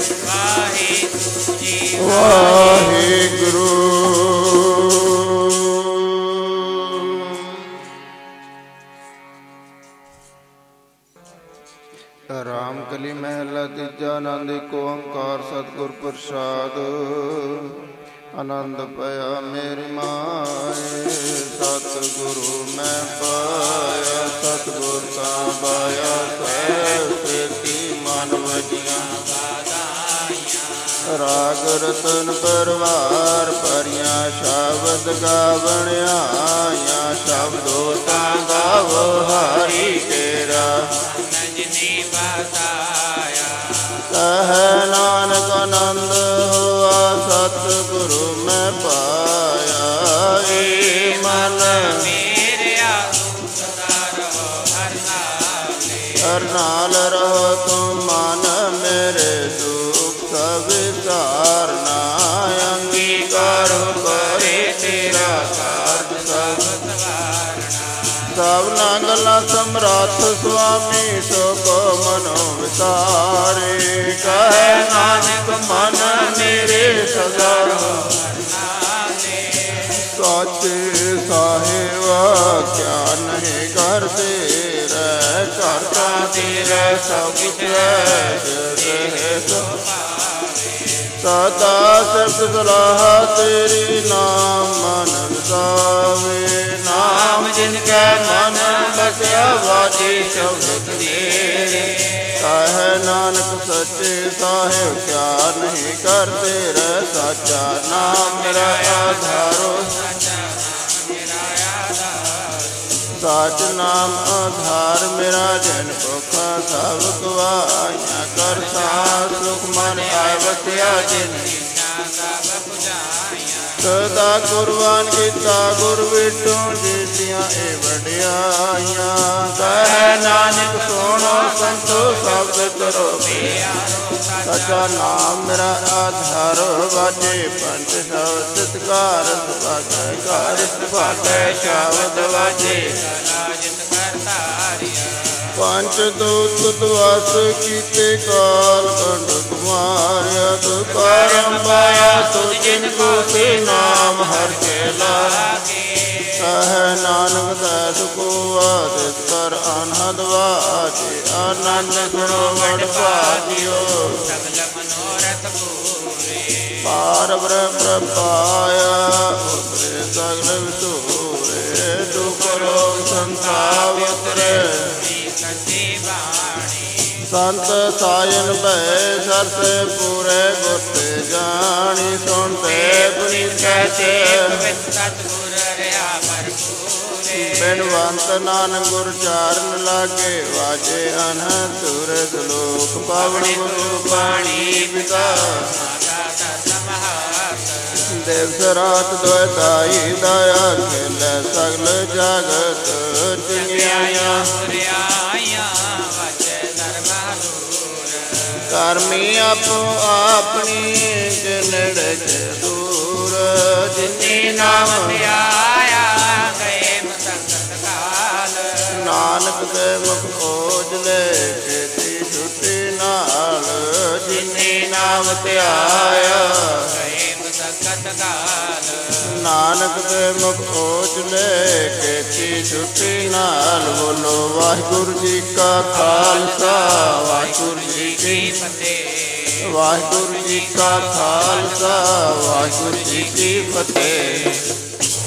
ਵਾਹਿਗੁਰੂ ਰਾਮ ਕਲੀ ਮਹਿਲਾ ਤੀਜਾ। ਆਨੰਦ ਏਕ ਓੰਕਾਰ ਸਤਿਗੁਰ ਪ੍ਰਸਾਦ। ਆਨੰਦ ਪਿਆ ਮੇਰੀ ਮਾਏ ਸਤਿਗੁਰੂ ਮੈਂ ਪਾਇਆ। ਸਤਿਗੁਰ ਤਾਂ ਪਾਇਆ ਸਹਿ ਸੇਤੀ ਮਨ ਵਜੀਆਂ ਰਾਗ ਰਤਨ ਪਰਵਾਰ ਭਰੀਆਂ ਸ਼ਬਦ ਗਾਵਣ ਆਇਆ ਸ਼ਬਦੋ ਤਾਂ ਗਾਵੋ ਹਰੀ ਕੇਰਾ ਨਜਨੀ ਬਤਾਇਆ ਕਹੈ ਨਾਨਕ ਆਨੰਦ ਹੋਆ ਸਤਿਗੁਰੂ ਮੈਂ ਪਾਇਆ ਏ ਮਨ ਮੇਰਿਆ ਤੂੰ ਸਦਾ ਰਹੋ ਹਰ ਨਾਲੇ ਹਰ ਨਾਲ ਰਹੋ ਤੁਮ ਮਨ ਮੇਰੇ ਦੁਖ ਸਭ ਵਿਸਾਰਨਾ ਅੰਗੀਕਾਰ ਕਰੇ ਤੇਰਾ ਕਾਰਜ ਸਭ ਸਭ ਨਾਗਲਾ ਸਮਰੱਥ ਸੁਆਮੀ ਸੋ ਕੋ ਮਨੋ ਵਿਸਾਰੇ ਕਹੈ ਨਾਨਕ ਮਨ ਮੇਰੇ ਸਦਾ ਸਾਚੇ ਸਾਹਿਬ ਕਿਆ ਨਹੀਂ ਕਰਦੇ ਰਹਿ ਕਰਤਾ ਤੇਰਾ ਸਭ ਕੁਛ ਹੈ ਸਦਾ ਸਿਫਤ ਸਲਾਹ ਤੇਰੀ ਨਾਮ ਮਨ ਵਸਾਵੇ ਨਾਮ ਜਿਨ ਕੈ ਮਨ ਬਸਿਆ ਵਾਜੇ ਸ਼ਬਦ ਤੇਰੇ ਕਹੈ ਨਾਨਕ ਸੱਚੇ ਸਾਹਿਬ ਕਿਆ ਨਹੀਂ ਕਰਦੇ ਰਹਿ ਸਾਚਾ ਨਾਮ ਮੇਰਾ ਆਧਾਰੋ ਸਾਚ ਨਾਮ ਆਧਾਰ ਮੇਰਾ ਜਨ ਭੁਖਾ ਸਭ ਗਵਾਇਆ ਕਰ ਸਾਧ ਸੁਖ ਮਨ ਆਇ ਵਸਿਆ ਜਿਨ ਸਦਾ ਕੁਰਬਾਨ ਕੀਤਾ ਗੁਰ ਵਿਟੋ ਜੀਤੀਆਂ ਇਹ ਵਡਿਆਈਆਂ ਕਹੈ ਨਾਨਕ ਸੁਣੋ ਸੰਤੋ ਸ਼ਬਦ ਕਰੋ ਸਚਾ ਨਾਮ ਮੇਰਾ ਆਧਾਰ ਵਾਜੇ ਪੰਜ ਸ਼ਬਦ ਸਤਿਕਾਰ ਸੁਭਾਗੈ ਕਾਰ ਸੁਭਾਗੈ ਸ਼ਬਦ ਵਾਜੇ ਪੰਚ ਦੂਤ ਦਵਾਸ ਕੀਤੇ ਕਾਲ ਕੰਡ ਕੁਮਾਰਿਆ ਤੂ ਕਰਮ ਪਾਇਆ ਤੁਧ ਜਿਨ ਕੋ ਸੇ ਨਾਮ ਹਰਿ ਕੇ ਲਾਗੇ ਕਹੈ ਨਾਨਕ ਦਾਸ ਕੋ ਆਦਿ ਕਰ ਅਨਹਦ ਵਾਜੇ ਆਨੰਦ ਸੁਣੋ ਵਡ ਭਾਜਿਓ ਸਗਲ ਮਨੋਰਥ ਪੂਰੇ ਪਾਰ ਬ੍ਰਹਮ ਪਾਇਆ ਉਤਰੇ ਸਗਲ ਵਿਸੂਰੇ ਦੁਖ ਰੋਗ ਸੰਤਾਪ ਉਤਰੇ ਸੱਚੀ ਬਾਣੀ ਸੰਤ ਸਾਜਨ ਭੈ ਸਰਸੇ ਪੂਰੇ ਗੁਰਤੇ ਜਾਣੀ ਸੁਣਤੇ ਪੁਨੀਤ ਕਹਤੇ ਸਤਿਗੁਰ ਰਿਆ ਭਰਪੂਰੇ ਬਿਨਵੰਤ ਨਾਨਕ ਗੁਰ ਚਾਰਨ ਲਾਗੇ ਵਾਜੇ ਅਨਹਦ ਸੂਰਜ ਲੋਕ ਪਾਵਨ ਗੁਰੂ ਪਾਣੀ ਪਿਤਾ ਦੇਵ ਰਾਤ ਦੋਇ ਤਾਈ ਦਇਆ ਖੇਲੇ ਸਗਲ ਜਗਤ ਚਿੰਗਿਆਇਆ ਕਰਮੀ ਆਪੋ ਆਪਣੀ ਜਿਨੜੇ ਕੇ ਦੂਰ ਜਿਨੀ ਨਾਮ ਆਇਆ ਗਏ ਮਸੰਗਤ ਕਾਲ ਨਾਨਕ ਦੇ ਮੁਖ ਓਜਲੇ ਕੀਤੀ ਛੁੱਟੀ ਨਾਲ ਜਿਨੀ ਨਾਮ ਧਿਆਇਆ ਗਏ ਮਸੰਗਤ ਕਾਲ ਨਾਨਕ ਦੇ ਮੁਖ ਓਜਲੇ ਕੀਤੀ ਛੁੱਟੀ ਨਾਲ ਬੋਲੋ ਵਾਹਿਗੁਰੂ ਜੀ ਕਾ ਖਾਲਸਾ ਵਾਹਿਗੁਰੂ ਜੀ ਕੀ ਫਤਿਹ ਵਾਹਿਗੁਰੂ ਜੀ ਕਾ ਖਾਲਸਾ ਵਾਹਿਗੁਰੂ ਜੀ ਕੀ ਫਤਿਹ।